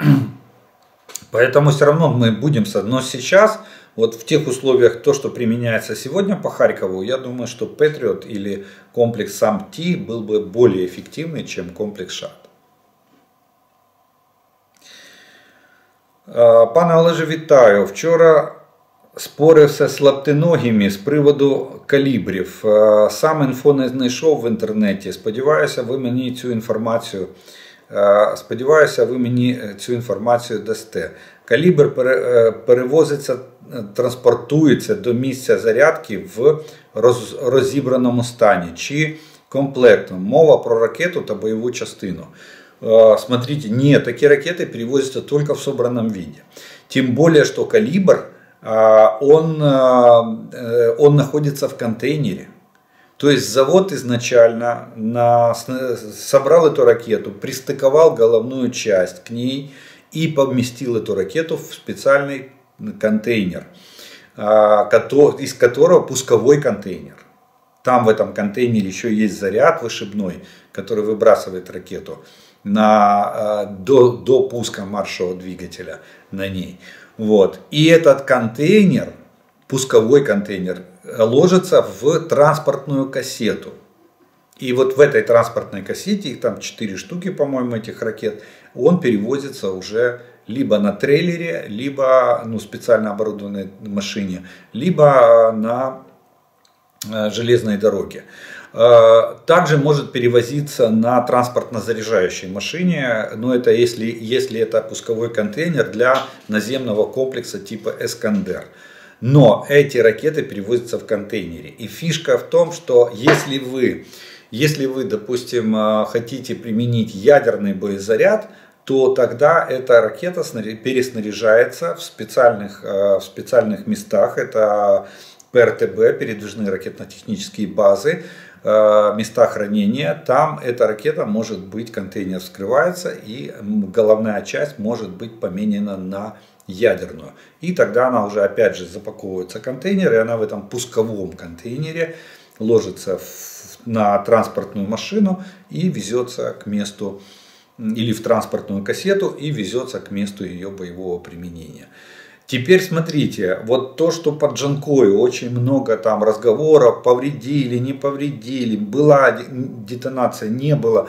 все равно мы будем, но сейчас, вот в тех условиях, то, что применяется сегодня по Харькову, я думаю, что Patriot или комплекс САМ-Т был бы более эффективный, чем комплекс ШАТ. Пане Олеже, вітаю. Вчора спорився з лаптиногими з приводу калібрів. Сам інфо не знайшов в інтернеті. Сподіваюся, ви мені цю інформацію дасте. Калібр перевозиться, транспортується до місця зарядки в розібраному стані чи комплектом. Мова про ракету та бойову частину. Смотрите, нет, такие ракеты перевозятся только в собранном виде. Тем более, что калибр, он находится в контейнере. То есть завод изначально собрал эту ракету, пристыковал головную часть к ней и поместил эту ракету в специальный контейнер, из которого пусковой контейнер. Там в этом контейнере еще есть заряд вышибной, который выбрасывает ракету до пуска маршевого двигателя на ней. Вот. И этот контейнер, пусковой контейнер, ложится в транспортную кассету. И вот в этой транспортной кассете, их там 4 штуки, по-моему, этих ракет, он перевозится уже либо на трейлере, либо специально оборудованной машине, либо на железной дороге. Также может перевозиться на транспортно-заряжающей машине, но это если это пусковой контейнер для наземного комплекса типа Искандер. Но эти ракеты перевозятся в контейнере. И фишка в том, что если вы, допустим, хотите применить ядерный боезаряд, то тогда эта ракета переснаряжается в специальных местах. Это ПРТБ, передвижные ракетно-технические базы, места хранения. Там эта ракета может быть, контейнер вскрывается, и головная часть может быть поменена на ядерную. И тогда она уже опять же запаковывается в контейнер, и она в этом пусковом контейнере ложится на транспортную машину и везется к месту, или в транспортную кассету, и везется к месту ее боевого применения. Теперь смотрите, вот то, что под Джанкою очень много там разговоров, повредили, не повредили, была детонация, не было.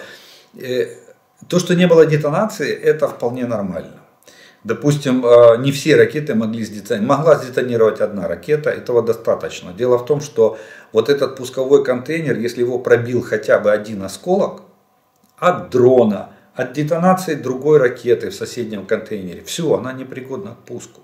То, что не было детонации, это вполне нормально. Допустим, не все ракеты могли сдетонировать. Могла сдетонировать одна ракета, этого достаточно. Дело в том, что вот этот пусковой контейнер, если его пробил хотя бы один осколок от дрона, от детонации другой ракеты в соседнем контейнере, все, она непригодна к пуску.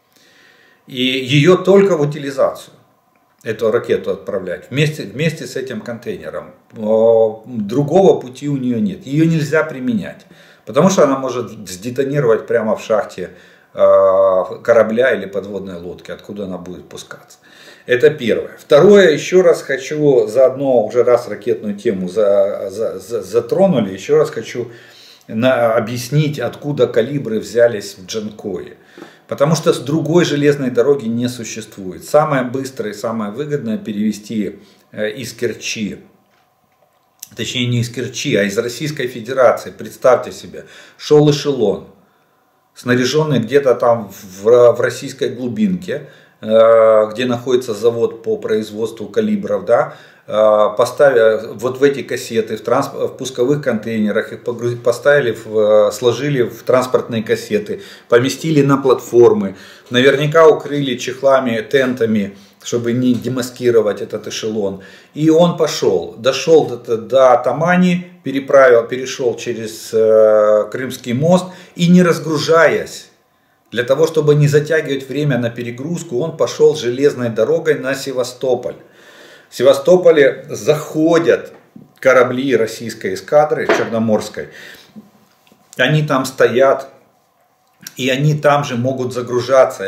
И ее только в утилизацию, эту ракету отправлять, вместе с этим контейнером. Другого пути у нее нет, ее нельзя применять. Потому что она может сдетонировать прямо в шахте корабля или подводной лодки, откуда она будет пускаться. Это первое. Второе, еще раз хочу, заодно уже раз ракетную тему затронули, еще раз хочу объяснить, откуда калибры взялись в Джанкое. Потому что с другой железной дороги не существует. Самое быстрое и самое выгодное перевести из Керчи, точнее не из Керчи, а из Российской Федерации. Представьте себе, шел эшелон, снаряженный где-то там в российской глубинке, где находится завод по производству калибров, да, поставили вот в эти кассеты, в пусковых контейнерах, их поставили, сложили в транспортные кассеты, поместили на платформы, наверняка укрыли чехлами, тентами, чтобы не демаскировать этот эшелон. И он пошел, дошел до Тамани, перешел через Крымский мост и, не разгружаясь, для того, чтобы не затягивать время на перегрузку, он пошел железной дорогой на Севастополь. В Севастополе заходят корабли российской эскадры, черноморской. Они там стоят, и они там же могут загружаться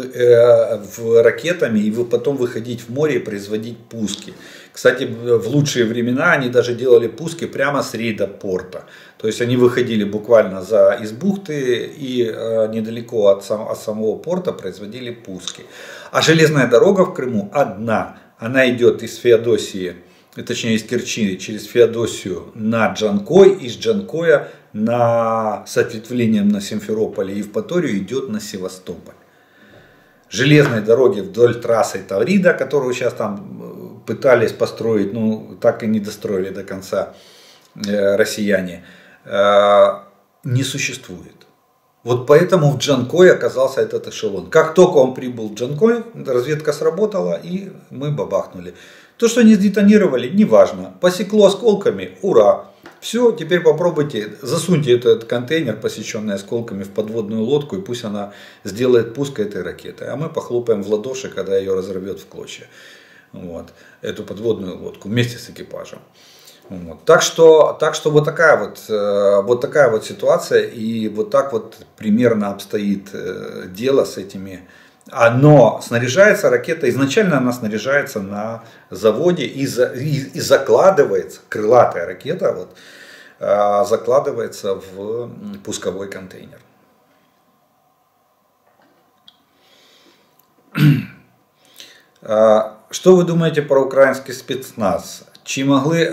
ракетами и потом выходить в море и производить пуски. Кстати, в лучшие времена они даже делали пуски прямо с рейда порта. То есть они выходили буквально из бухты и недалеко от самого порта производили пуски. А железная дорога в Крыму одна. Она идет из Феодосии, точнее из Керчи через Феодосию на Джанкой, из Джанкоя с ответвлением на Симферополь и Евпаторию идет на Севастополь. Железной дороги вдоль трассы Таврида, которую сейчас там пытались построить, но так и не достроили до конца россияне, не существует. Вот поэтому в Джанкой оказался этот эшелон. Как только он прибыл в Джанкой, разведка сработала, и мы бабахнули. То, что не сдетонировали, неважно. Посекло осколками, ура. Все, теперь попробуйте, засуньте этот контейнер, посеченный осколками, в подводную лодку, и пусть она сделает пуск этой ракеты. А мы похлопаем в ладоши, когда ее разорвет в клочья. Вот, эту подводную лодку вместе с экипажем. Вот. Так что вот такая вот ситуация, и вот так вот примерно обстоит дело с этими. Но снаряжается ракета, изначально она снаряжается на заводе и закладывается, крылатая ракета вот, закладывается в пусковой контейнер. Що ви думаєте про український спецназ? Чи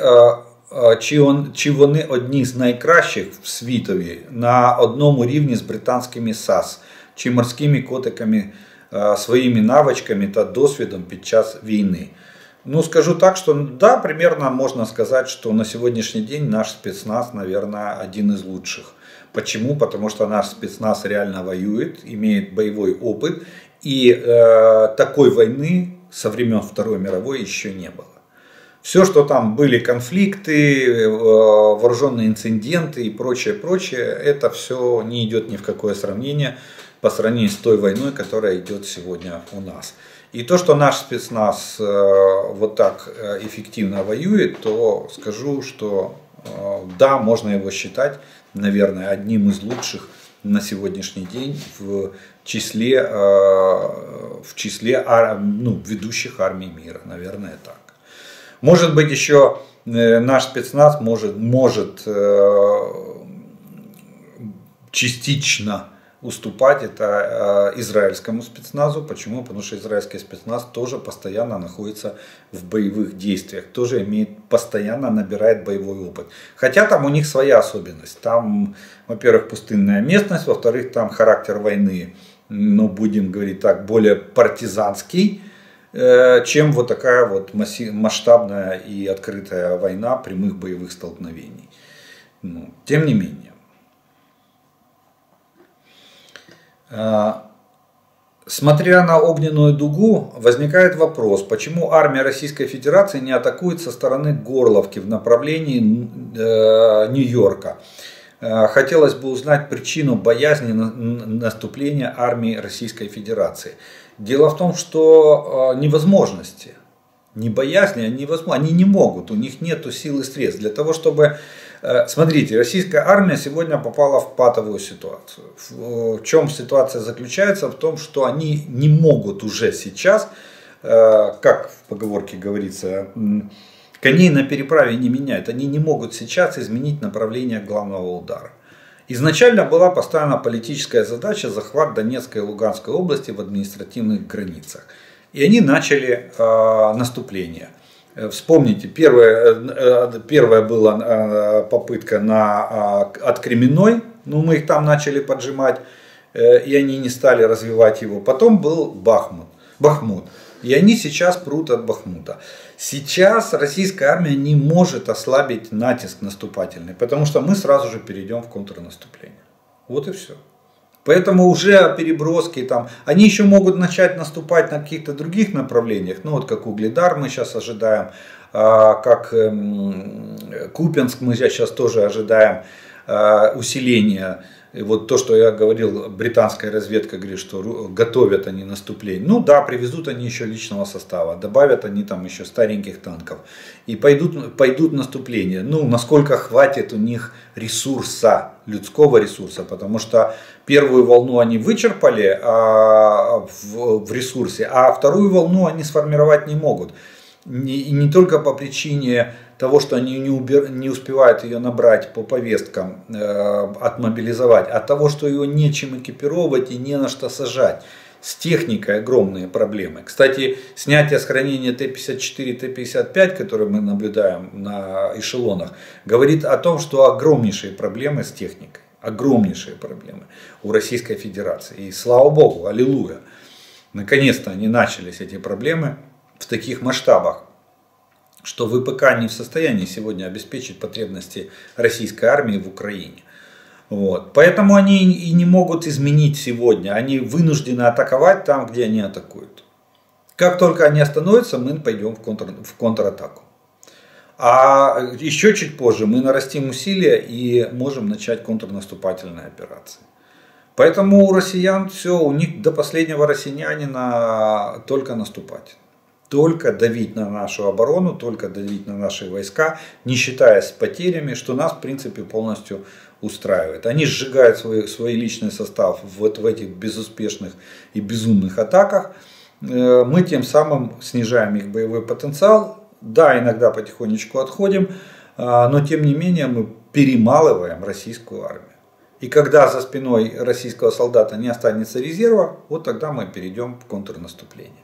вони одні з найкращих в світові на одному рівні з британськими САС, чи морськими котиками своїми навичками та досвідом під час війни? Ну, скажу так, что да, примерно можно сказать, что на сегодняшний день наш спецназ, наверное, один из лучших. Почему? Потому что наш спецназ реально воюет, имеет боевой опыт, и такой войны со времен Второй мировой еще не было. Все, что там были конфликты, вооруженные инциденты и прочее, это все не идет ни в какое сравнение по сравнению с той войной, которая идет сегодня у нас. И то, что наш спецназ вот так эффективно воюет, то скажу, что Да, можно его считать, наверное, одним из лучших на сегодняшний день в числе ведущих армий мира, наверное, так. Может быть, еще наш спецназ может частично уступать это израильскому спецназу. Почему? Потому что израильский спецназ тоже постоянно находится в боевых действиях, тоже постоянно набирает боевой опыт. Хотя там у них своя особенность. Там, во-первых, пустынная местность, во-вторых, там характер войны, ну, будем говорить так, более партизанский, чем вот такая вот масштабная и открытая война прямых боевых столкновений. Ну, тем не менее. Смотря на огненную дугу, возникает вопрос, почему армия Российской Федерации не атакует со стороны Горловки в направлении Нью-Йорка. Хотелось бы узнать причину боязни наступления армии Российской Федерации. Дело в том, что невозможности, не боязни, они не могут, у них нет сил и средств для того, чтобы... Смотрите, российская армия сегодня попала в патовую ситуацию. В чем ситуация заключается? В том, что они не могут уже сейчас, как в поговорке говорится, коней на переправе не меняют. Они не могут сейчас изменить направление главного удара. Изначально была поставлена политическая задача захват Донецкой и Луганской области в административных границах. И они начали наступление. Вспомните, первая была попытка от Кременной, но мы их там начали поджимать, и они не стали развивать его. Потом был Бахмут, и они сейчас прут от Бахмута. Сейчас российская армия не может ослабить натиск наступательный, потому что мы сразу же перейдем в контрнаступление. Вот и все. Поэтому уже переброски там, они еще могут начать наступать на каких-то других направлениях, ну вот как Угледар мы сейчас ожидаем, как Купянск мы сейчас тоже ожидаем усиления. И вот то, что я говорил, британская разведка говорит, что готовят они наступление. Ну да, привезут они еще личного состава, добавят они там еще стареньких танков и пойдут наступления. Ну, насколько хватит у них ресурса, людского ресурса, потому что первую волну они вычерпали в ресурсе, а вторую волну они сформировать не могут. Не только по причине того, что они не успевают ее набрать по повесткам, отмобилизовать, а того, что ее нечем экипировать и не на что сажать. С техникой огромные проблемы. Кстати, снятие с хранения Т-54, Т-55, которые мы наблюдаем на эшелонах, говорит о том, что огромнейшие проблемы с техникой. Огромнейшие проблемы у Российской Федерации. И слава Богу, аллилуйя. Наконец-то они начались, эти проблемы, в таких масштабах, что ВПК не в состоянии сегодня обеспечить потребности российской армии в Украине. Вот. Поэтому они и не могут изменить сегодня. Они вынуждены атаковать там, где они атакуют. Как только они остановятся, мы пойдем в контратаку. А еще чуть позже мы нарастим усилия и можем начать контрнаступательные операции. Поэтому у россиян все, у них до последнего россиянина только наступать. Только давить на нашу оборону, только давить на наши войска, не считаясь с потерями, что нас в принципе полностью устраивает. Они сжигают свой личный состав в этих безуспешных и безумных атаках. Мы тем самым снижаем их боевой потенциал. Да, иногда потихонечку отходим, но тем не менее мы перемалываем российскую армию. И когда за спиной российского солдата не останется резерва, вот тогда мы перейдем в контрнаступление.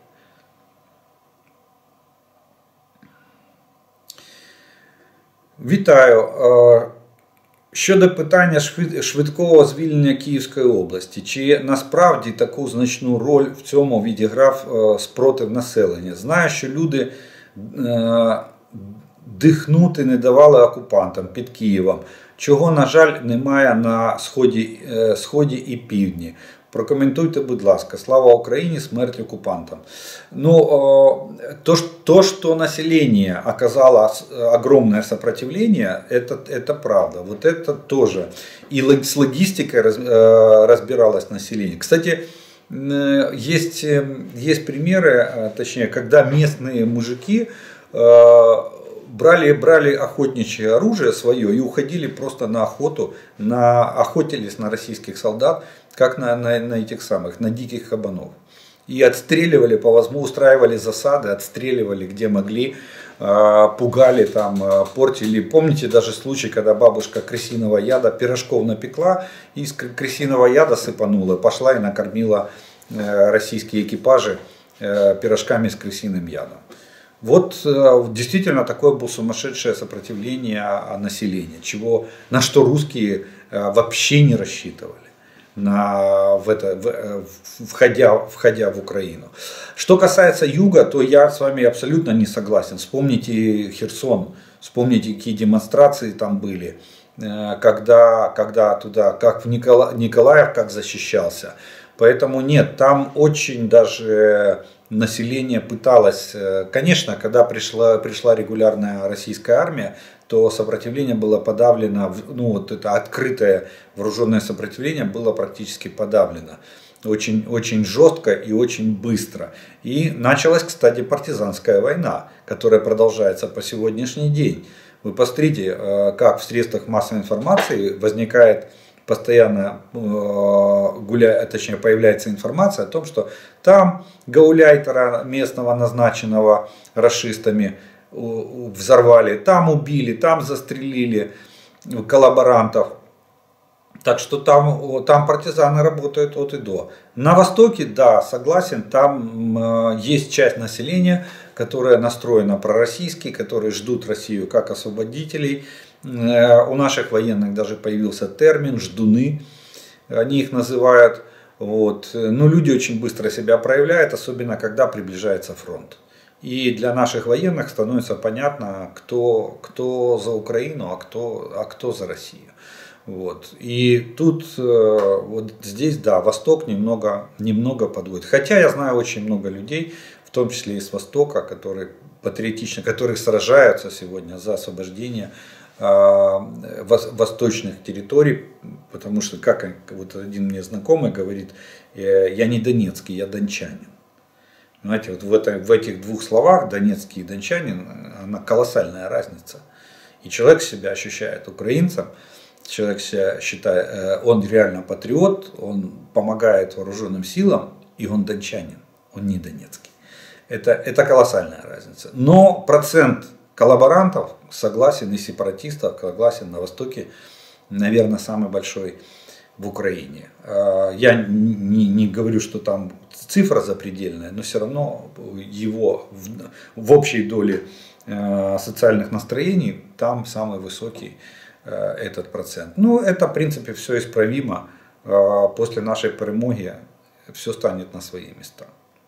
Вітаю. Щодо питання швидкого звільнення Київської області, чи насправді таку значну роль в цьому відіграв спротив населення? Знаю, що люди дихнути не давали окупантам під Києвом, чого, на жаль, немає на сході і півдні. Прокомментуйте, будь ласка. Слава Украине, смерть оккупантам. Ну, то, что население оказало огромное сопротивление, это правда. Вот это тоже. И с логистикой разбиралось население. Кстати, есть примеры, точнее, когда местные мужики брали охотничье оружие свое и уходили просто на охоту, охотились на российских солдат, как на этих самых, на диких кабанов. И отстреливали по возможности, устраивали засады, отстреливали где могли, пугали там, портили. Помните даже случай, когда бабушка крысиного яда пирожков напекла и из крысиного яда сыпанула, пошла и накормила российские экипажи пирожками с крысиным ядом. Вот действительно такое было сумасшедшее сопротивление населения, на что русские вообще не рассчитывали, входя в Украину. Что касается юга, то я с вами абсолютно не согласен. Вспомните Херсон, вспомните, какие демонстрации там были, когда туда, как в Николаев, как защищался. Поэтому нет, там очень даже население пыталось, конечно, когда пришла регулярная российская армия, то сопротивление было подавлено, ну вот это открытое вооруженное сопротивление было практически подавлено. Очень, очень жестко и очень быстро. И началась, кстати, партизанская война, которая продолжается по сегодняшний день. Вы посмотрите, как в средствах массовой информации возникает постоянно появляется информация о том, что там гауляйтера местного, назначенного рашистами, взорвали, там убили, там застрелили коллаборантов. Так что там партизаны работают от и до. На Востоке, да, согласен, там есть часть населения, которая настроена пророссийски, которые ждут Россию как освободителей. У наших военных даже появился термин «ждуны», они их называют. Вот. Но люди очень быстро себя проявляют, особенно когда приближается фронт. И для наших военных становится понятно, кто за Украину, а кто за Россию. Вот. И тут, вот здесь, да, Восток немного подводит. Хотя я знаю очень много людей, в том числе и с Востока, которые патриотично, которые сражаются сегодня за освобождение восточных территорий, потому что, как вот один мне знакомый говорит, я не донецкий, я дончанин. Знаете, вот в этих двух словах, донецкий и дончанин, она колоссальная разница. И человек себя ощущает украинцем, человек себя считает, он реально патриот, он помогает вооруженным силам, и он дончанин, он не донецкий. Это колоссальная разница. Но процент коллаборантов согласен, и сепаратистов согласен на Востоке, наверное, самый большой в Украине. Я не говорю, что там цифра запредельная, но все равно его в общей доле социальных настроений там самый высокий этот процент. Ну, это, в принципе, все исправимо. После нашей перемоги все станет на свои места.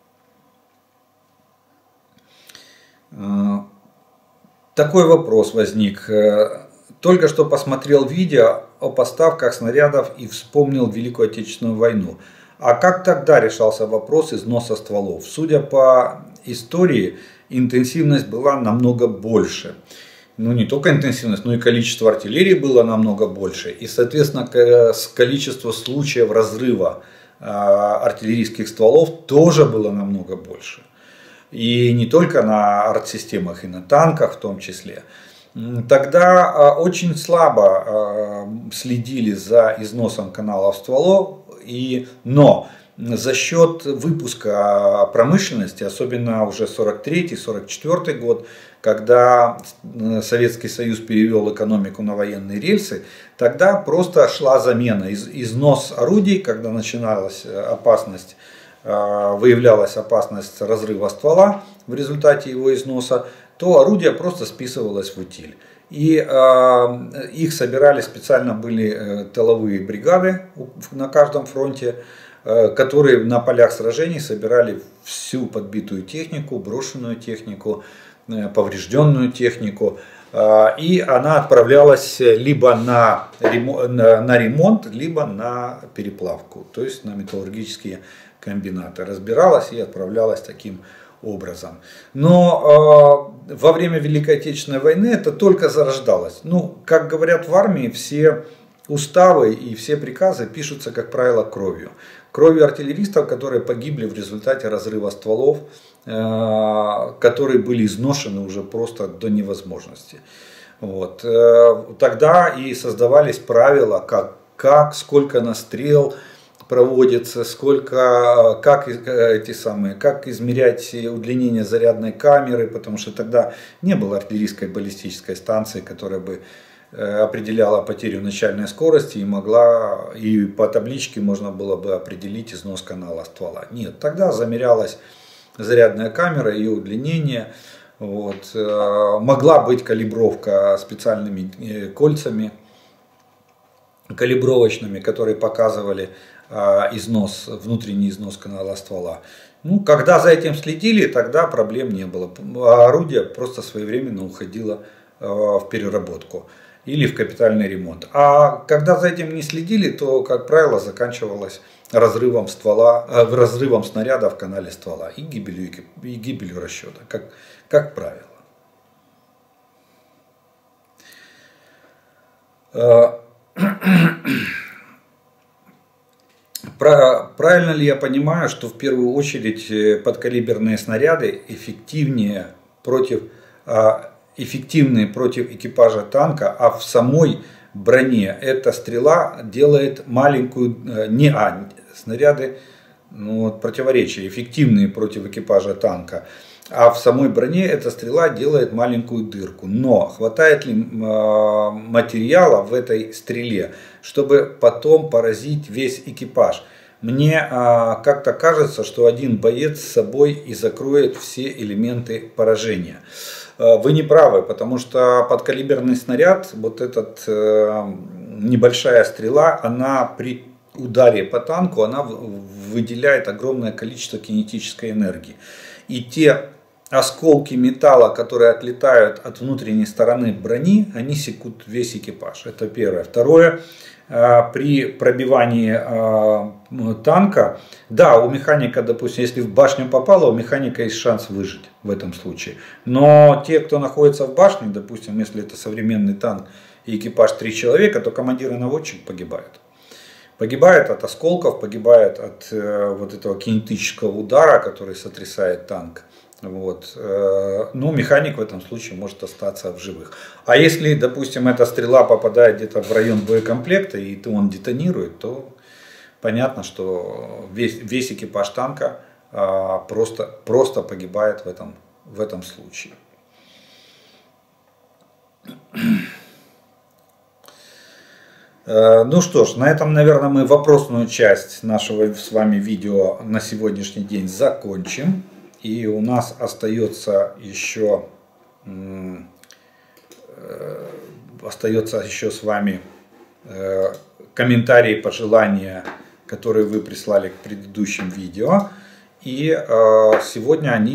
Такой вопрос возник. Только что посмотрел видео о поставках снарядов и вспомнил Великую Отечественную войну. А как тогда решался вопрос износа стволов? Судя по истории, интенсивность была намного больше. Ну, не только интенсивность, но и количество артиллерии было намного больше. И, соответственно, количество случаев разрыва артиллерийских стволов тоже было намного больше. И не только на артсистемах, и на танках в том числе. Тогда очень слабо следили за износом каналов стволов, но за счет выпуска промышленности, особенно уже 43-44 год, когда Советский Союз перевел экономику на военные рельсы, тогда просто шла замена, износ орудий, когда начиналась опасность, выявлялась опасность разрыва ствола в результате его износа, то орудие просто списывалось в утиль. И их собирали, специально были тыловые бригады на каждом фронте, которые на полях сражений собирали всю подбитую технику, брошенную технику, поврежденную технику. И она отправлялась либо на ремонт, либо на переплавку, то есть на металлургические комбинаты. Разбиралась и отправлялась таким образом. Но во время Великой Отечественной войны это только зарождалось. Ну, как говорят в армии, все уставы и все приказы пишутся, как правило, кровью. Кровью артиллеристов, которые погибли в результате разрыва стволов, которые были изношены уже просто до невозможности. Вот. Тогда и создавались правила, сколько настрел проводится, как измерять удлинение зарядной камеры, потому что тогда не было артиллерийской баллистической станции, которая бы определяла потерю начальной скорости и по табличке можно было бы определить износ канала ствола. Нет, тогда замерялась зарядная камера, ее удлинение. Вот. Могла быть калибровка специальными кольцами калибровочными, которые показывали внутренний износ канала ствола. Ну, когда за этим следили, тогда проблем не было. Орудие просто своевременно уходило в переработку или в капитальный ремонт. А когда за этим не следили, то, как правило, заканчивалось разрывом снаряда в канале ствола и гибелью расчета, как правило. Правильно ли я понимаю, что в первую очередь подкалиберные снаряды эффективнее против экипажа танка, а в самой броне эта стрела делает маленькую, снаряды, противоречия, эффективные против экипажа танка, а в самой броне эта стрела делает маленькую дырку. Но хватает ли материала в этой стреле, чтобы потом поразить весь экипаж? Мне как-то кажется, что один боец с собой и закроет все элементы поражения. Вы не правы, потому что подкалиберный снаряд, вот этот небольшая стрела, она при ударе по танку, она выделяет огромное количество кинетической энергии. И те осколки металла, которые отлетают от внутренней стороны брони, они секут весь экипаж. Это первое. Второе, при пробивании танка, да, у механика, допустим, если в башню попало, у механика есть шанс выжить в этом случае. Но те, кто находится в башне, допустим, если это современный танк и экипаж 3 человека, то командир и наводчик погибают. Погибает от осколков, погибает от вот этого кинетического удара, который сотрясает танк. Вот. Ну, механик в этом случае может остаться в живых. А если, допустим, эта стрела попадает где-то в район боекомплекта и он детонирует, то понятно, что весь экипаж танка просто погибает в этом случае. Ну что ж, на этом, наверное, мы вопросную часть нашего с вами видео на сегодняшний день закончим. И у нас остается еще с вами комментарии, пожелания, которые вы прислали к предыдущим видео. И сегодня они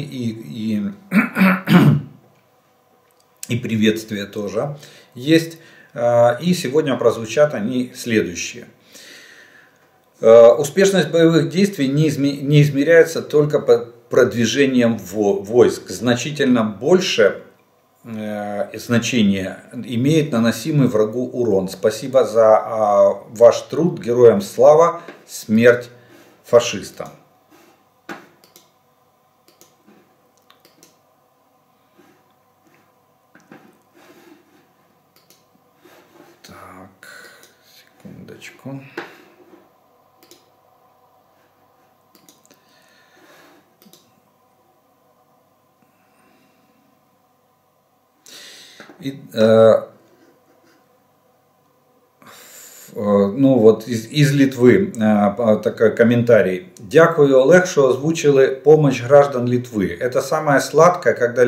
и приветствия тоже есть. И сегодня прозвучат они следующие. Успешность боевых действий не измеряется только по продвижением войск. Значительно больше значения имеет наносимый врагу урон. Спасибо за ваш труд. Героям слава, смерть фашистам. Так, секундочку. Ну вот из Литви такой комментарій. Дякую, Олег, що озвучили помощь граждан Литвы. Это самое сладкое, когда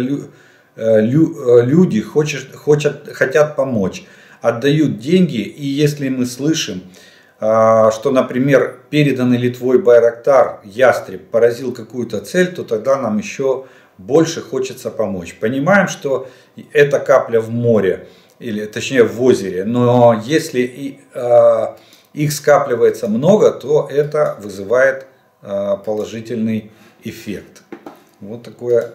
люди хотят помочь, отдают деньги, и если мы слышим, что, например, переданный Литвой Байрактар, Ястреб, поразил какую-то цель, то тогда нам еще больше хочется помочь. Понимаем, что это капля в море, или точнее в озере, но если их скапливается много, то это вызывает положительный эффект. Вот такое.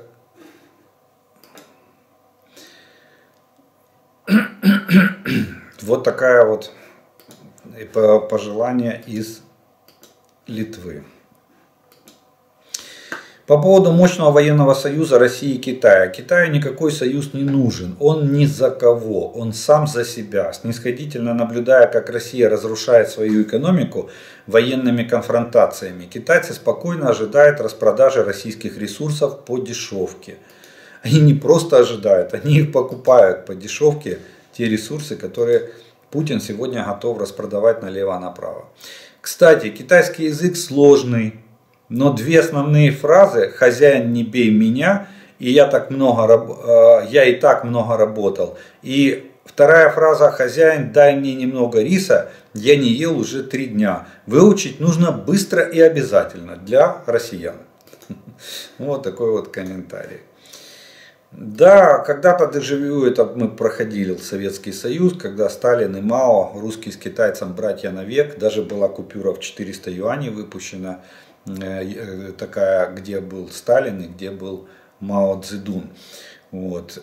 Вот такая вот пожелание из Литвы. По поводу мощного военного союза России и Китая. Китаю никакой союз не нужен. Он ни за кого. Он сам за себя. Снисходительно наблюдая, как Россия разрушает свою экономику военными конфронтациями, китайцы спокойно ожидают распродажи российских ресурсов по дешевке. Они не просто ожидают, они их покупают по дешевке, те ресурсы, которые Путин сегодня готов распродавать налево-направо. Кстати, китайский язык сложный. Но две основные фразы: «хозяин, не бей меня» и «я и так много работал». И вторая фраза: «хозяин, дай мне немного риса, я не ел уже 3 дня». Выучить нужно быстро и обязательно для россиян. Вот такой вот комментарий. Да, когда-то дежавю, это мы проходили в Советский Союз, когда Сталин и Мао, русские с китайцем братья навек, даже была купюра в 400 юаней выпущена, такая, где был Сталин и где был Мао Цзэдун. Вот.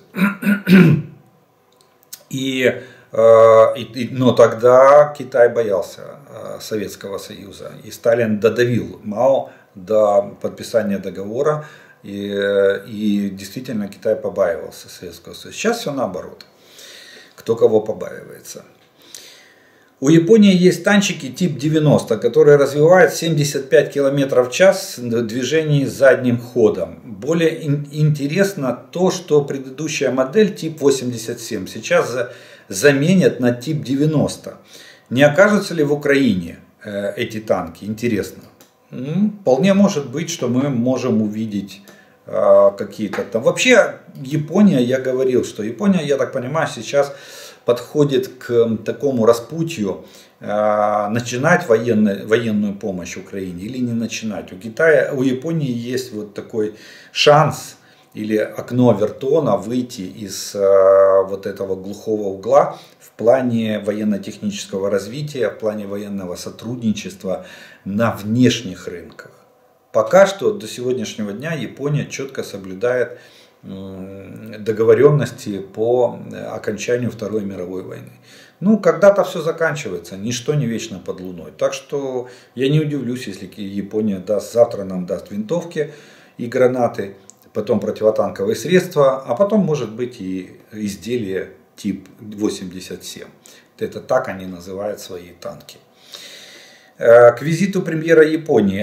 Но тогда Китай боялся Советского Союза, и Сталин додавил Мао до подписания договора, и действительно Китай побаивался Советского Союза. Сейчас все наоборот, кто кого побаивается. У Японии есть танчики тип 90, которые развивают 75 км в час в движении задним ходом. Более интересно то, что предыдущая модель тип 87 сейчас заменят на тип 90. Не окажутся ли в Украине эти танки? Интересно. Вполне может быть, что мы можем увидеть какие-то там. Вообще Япония, я говорил, что Япония, я так понимаю, сейчас подходит к такому распутью: начинать военную помощь Украине или не начинать. У Японии есть вот такой шанс или окно Вертона выйти из вот этого глухого угла в плане военно-технического развития, в плане военного сотрудничества на внешних рынках. Пока что до сегодняшнего дня Япония четко соблюдает договоренности по окончанию Второй мировой войны. Ну, когда-то все заканчивается, ничто не вечно под луной. Так что я не удивлюсь, если Япония завтра нам даст винтовки и гранаты, потом противотанковые средства, а потом, может быть, и изделие тип 87. Это так они называют свои танки. К визиту премьера Японии.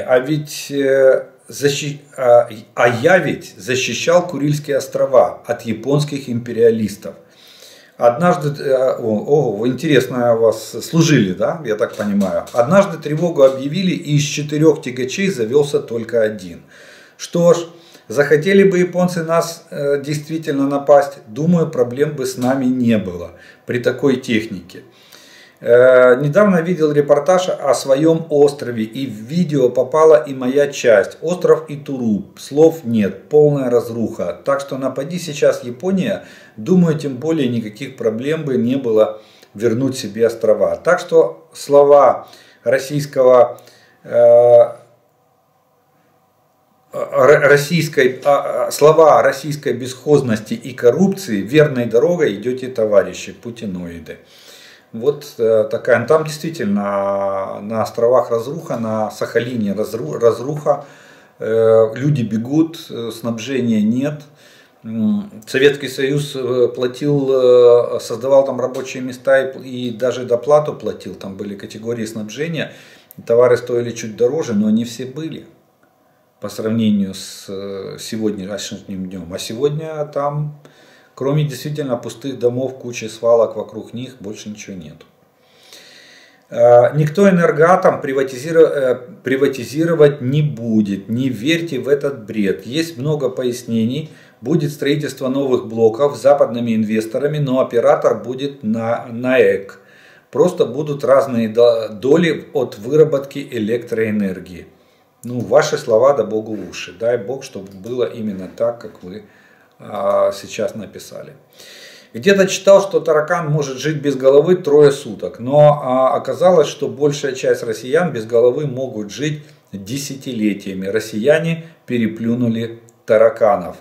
Я ведь защищал Курильские острова от японских империалистов. Однажды, интересно, вас служили, да, я так понимаю. Однажды тревогу объявили, и из 4 тягачей завелся только 1. Что ж, захотели бы японцы нас действительно напасть, думаю, проблем бы с нами не было при такой технике. Недавно видел репортаж о своем острове, и в видео попала и моя часть. Остров Итуруп. Слов нет, полная разруха. Так что напади сейчас Япония, думаю, тем более никаких проблем бы не было вернуть себе острова. Так что слова российской бесхозности и коррупции верной дорогой идете, товарищи путиноиды. Вот такая. Там действительно на островах разруха, на Сахалине разруха. Люди бегут, снабжения нет. Советский Союз создавал там рабочие места и даже доплату платил. Там были категории снабжения. Товары стоили чуть дороже, но они все были по сравнению с сегодняшним днем. А сегодня там, кроме действительно пустых домов, кучи свалок вокруг них, больше ничего нет. Никто Энергоатом приватизировать не будет. Не верьте в этот бред. Есть много пояснений. Будет строительство новых блоков с западными инвесторами, но оператор будет НАЭК. Просто будут разные доли от выработки электроэнергии. Ну, ваши слова, да Богу в уши. Дай Бог, чтобы было именно так, как вы сейчас написали. Где-то читал, что таракан может жить без головы 3 суток. Но оказалось, что большая часть россиян без головы могут жить десятилетиями. Россияне переплюнули тараканов.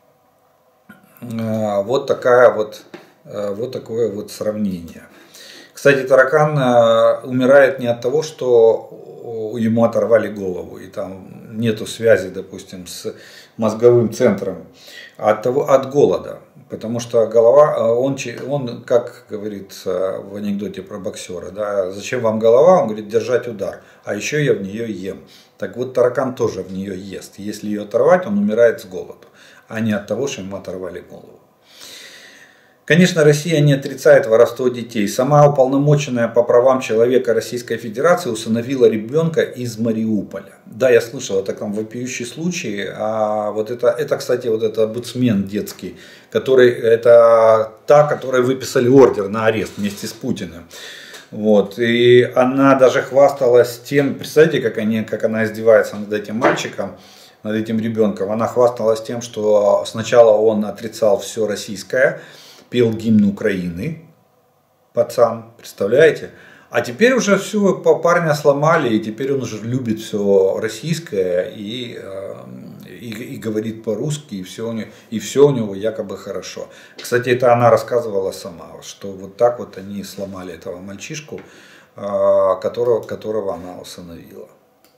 Вот такое вот сравнение. Кстати, таракан умирает не от того, что ему оторвали голову, и там нету связи, допустим, с мозговым центром, а от голода. Потому что голова, он, как говорится в анекдоте про боксера, да, зачем вам голова? Он говорит, держать удар, а еще я в нее ем. Так вот, таракан тоже в нее ест. Если ее оторвать, он умирает с голоду, а не от того, что ему оторвали голову. Конечно, Россия не отрицает воровство детей. Сама уполномоченная по правам человека Российской Федерации усыновила ребенка из Мариуполя. Да, я слышал о таком вопиющем случае. А вот это, кстати, вот это омбудсмен детский, это та, которой выписали ордер на арест вместе с Путиным. Вот. И она даже хвасталась тем, представляете, как она издевается над этим мальчиком, над этим ребенком. Она хвасталась тем, что сначала он отрицал все российское, пел гимн Украины, пацан, представляете? А теперь уже все, парня сломали, и теперь он уже любит все российское и говорит по-русски, и все у него якобы хорошо. Кстати, это она рассказывала сама, что вот так вот они сломали этого мальчишку, которого она усыновила.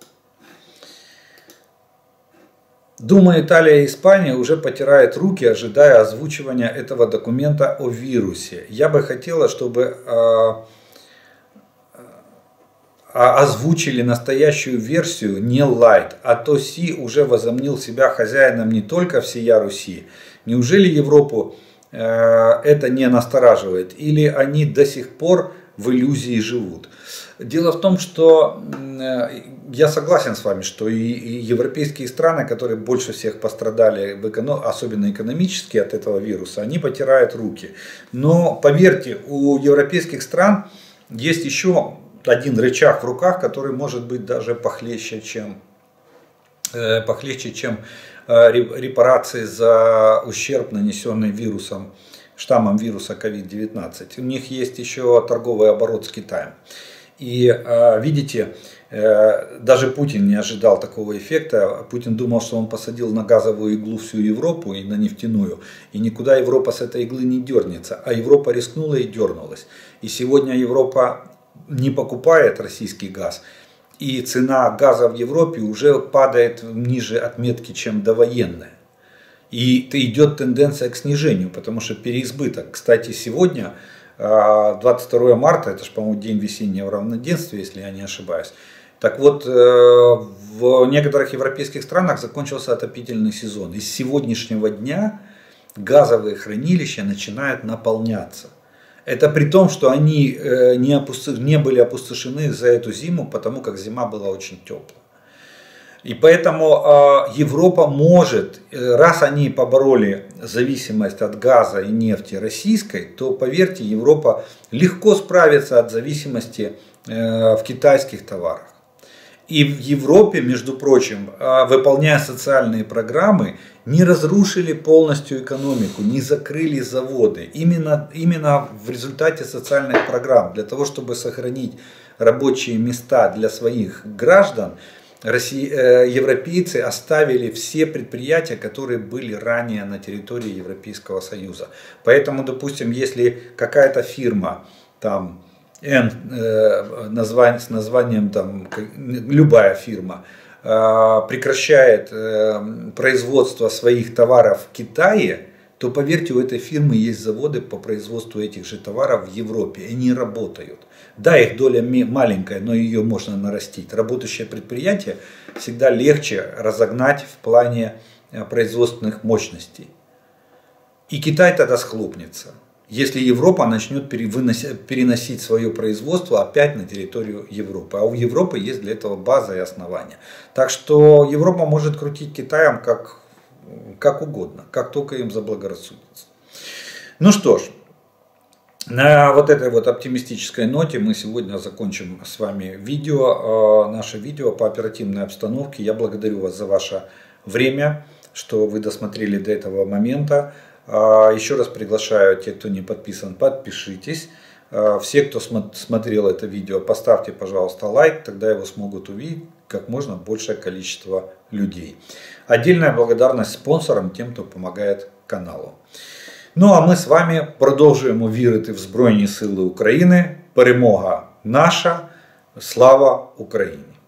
Думаю, Италия и Испания уже потирают руки, ожидая озвучивания этого документа о вирусе. Я бы хотела, чтобы озвучили настоящую версию, не лайт, а то Си уже возомнил себя хозяином не только всея Руси. Неужели Европу это не настораживает? Или они до сих пор в иллюзии живут? Дело в том, что я согласен с вами, что и европейские страны, которые больше всех пострадали, особенно экономически от этого вируса, они потирают руки. Но поверьте, у европейских стран есть еще один рычаг в руках, который может быть даже похлеще, чем репарации за ущерб, нанесенный штаммом вируса COVID-19. У них есть еще торговый оборот с Китаем. И видите, даже Путин не ожидал такого эффекта. Путин думал, что он посадил на газовую иглу всю Европу и на нефтяную. И никуда Европа с этой иглы не дернется. А Европа рискнула и дернулась. И сегодня Европа не покупает российский газ. И цена газа в Европе уже падает ниже отметки, чем довоенная. И идет тенденция к снижению, потому что переизбыток. Кстати, сегодня, 22 марта, это же, по-моему, день весеннего равноденствия, если я не ошибаюсь. Так вот, в некоторых европейских странах закончился отопительный сезон. И с сегодняшнего дня газовые хранилища начинают наполняться. Это при том, что они не были опустошены за эту зиму, потому как зима была очень теплая. И поэтому Европа может, раз они побороли зависимость от газа и нефти российской, то, поверьте, Европа легко справится от зависимости в китайских товарах. И в Европе, между прочим, выполняя социальные программы, не разрушили полностью экономику, не закрыли заводы. Именно в результате социальных программ, для того, чтобы сохранить рабочие места для своих граждан, европейцы оставили все предприятия, которые были ранее на территории Европейского Союза. Поэтому, допустим, если какая-то фирма, там, с названием, там, любая фирма, прекращает производство своих товаров в Китае, то, поверьте, у этой фирмы есть заводы по производству этих же товаров в Европе. И они работают. Да, их доля маленькая, но ее можно нарастить. Работающее предприятие всегда легче разогнать в плане производственных мощностей. И Китай тогда схлопнется, если Европа начнет переносить свое производство опять на территорию Европы. А у Европы есть для этого база и основания. Так что Европа может крутить Китаем как угодно, как только им заблагорассудится. Ну что ж, на вот этой вот оптимистической ноте мы сегодня закончим с вами наше видео по оперативной обстановке. Я благодарю вас за ваше время, что вы досмотрели до этого момента. Еще раз приглашаю тех, кто не подписан, подпишитесь. Все, кто смотрел это видео, поставьте, пожалуйста, лайк, тогда его смогут увидеть как можно большее количество людей. Отдельная благодарность спонсорам, тем, кто помогает каналу. Ну а ми з вами продовжуємо вірити в Збройні Сили України перемога наша, слава Україні!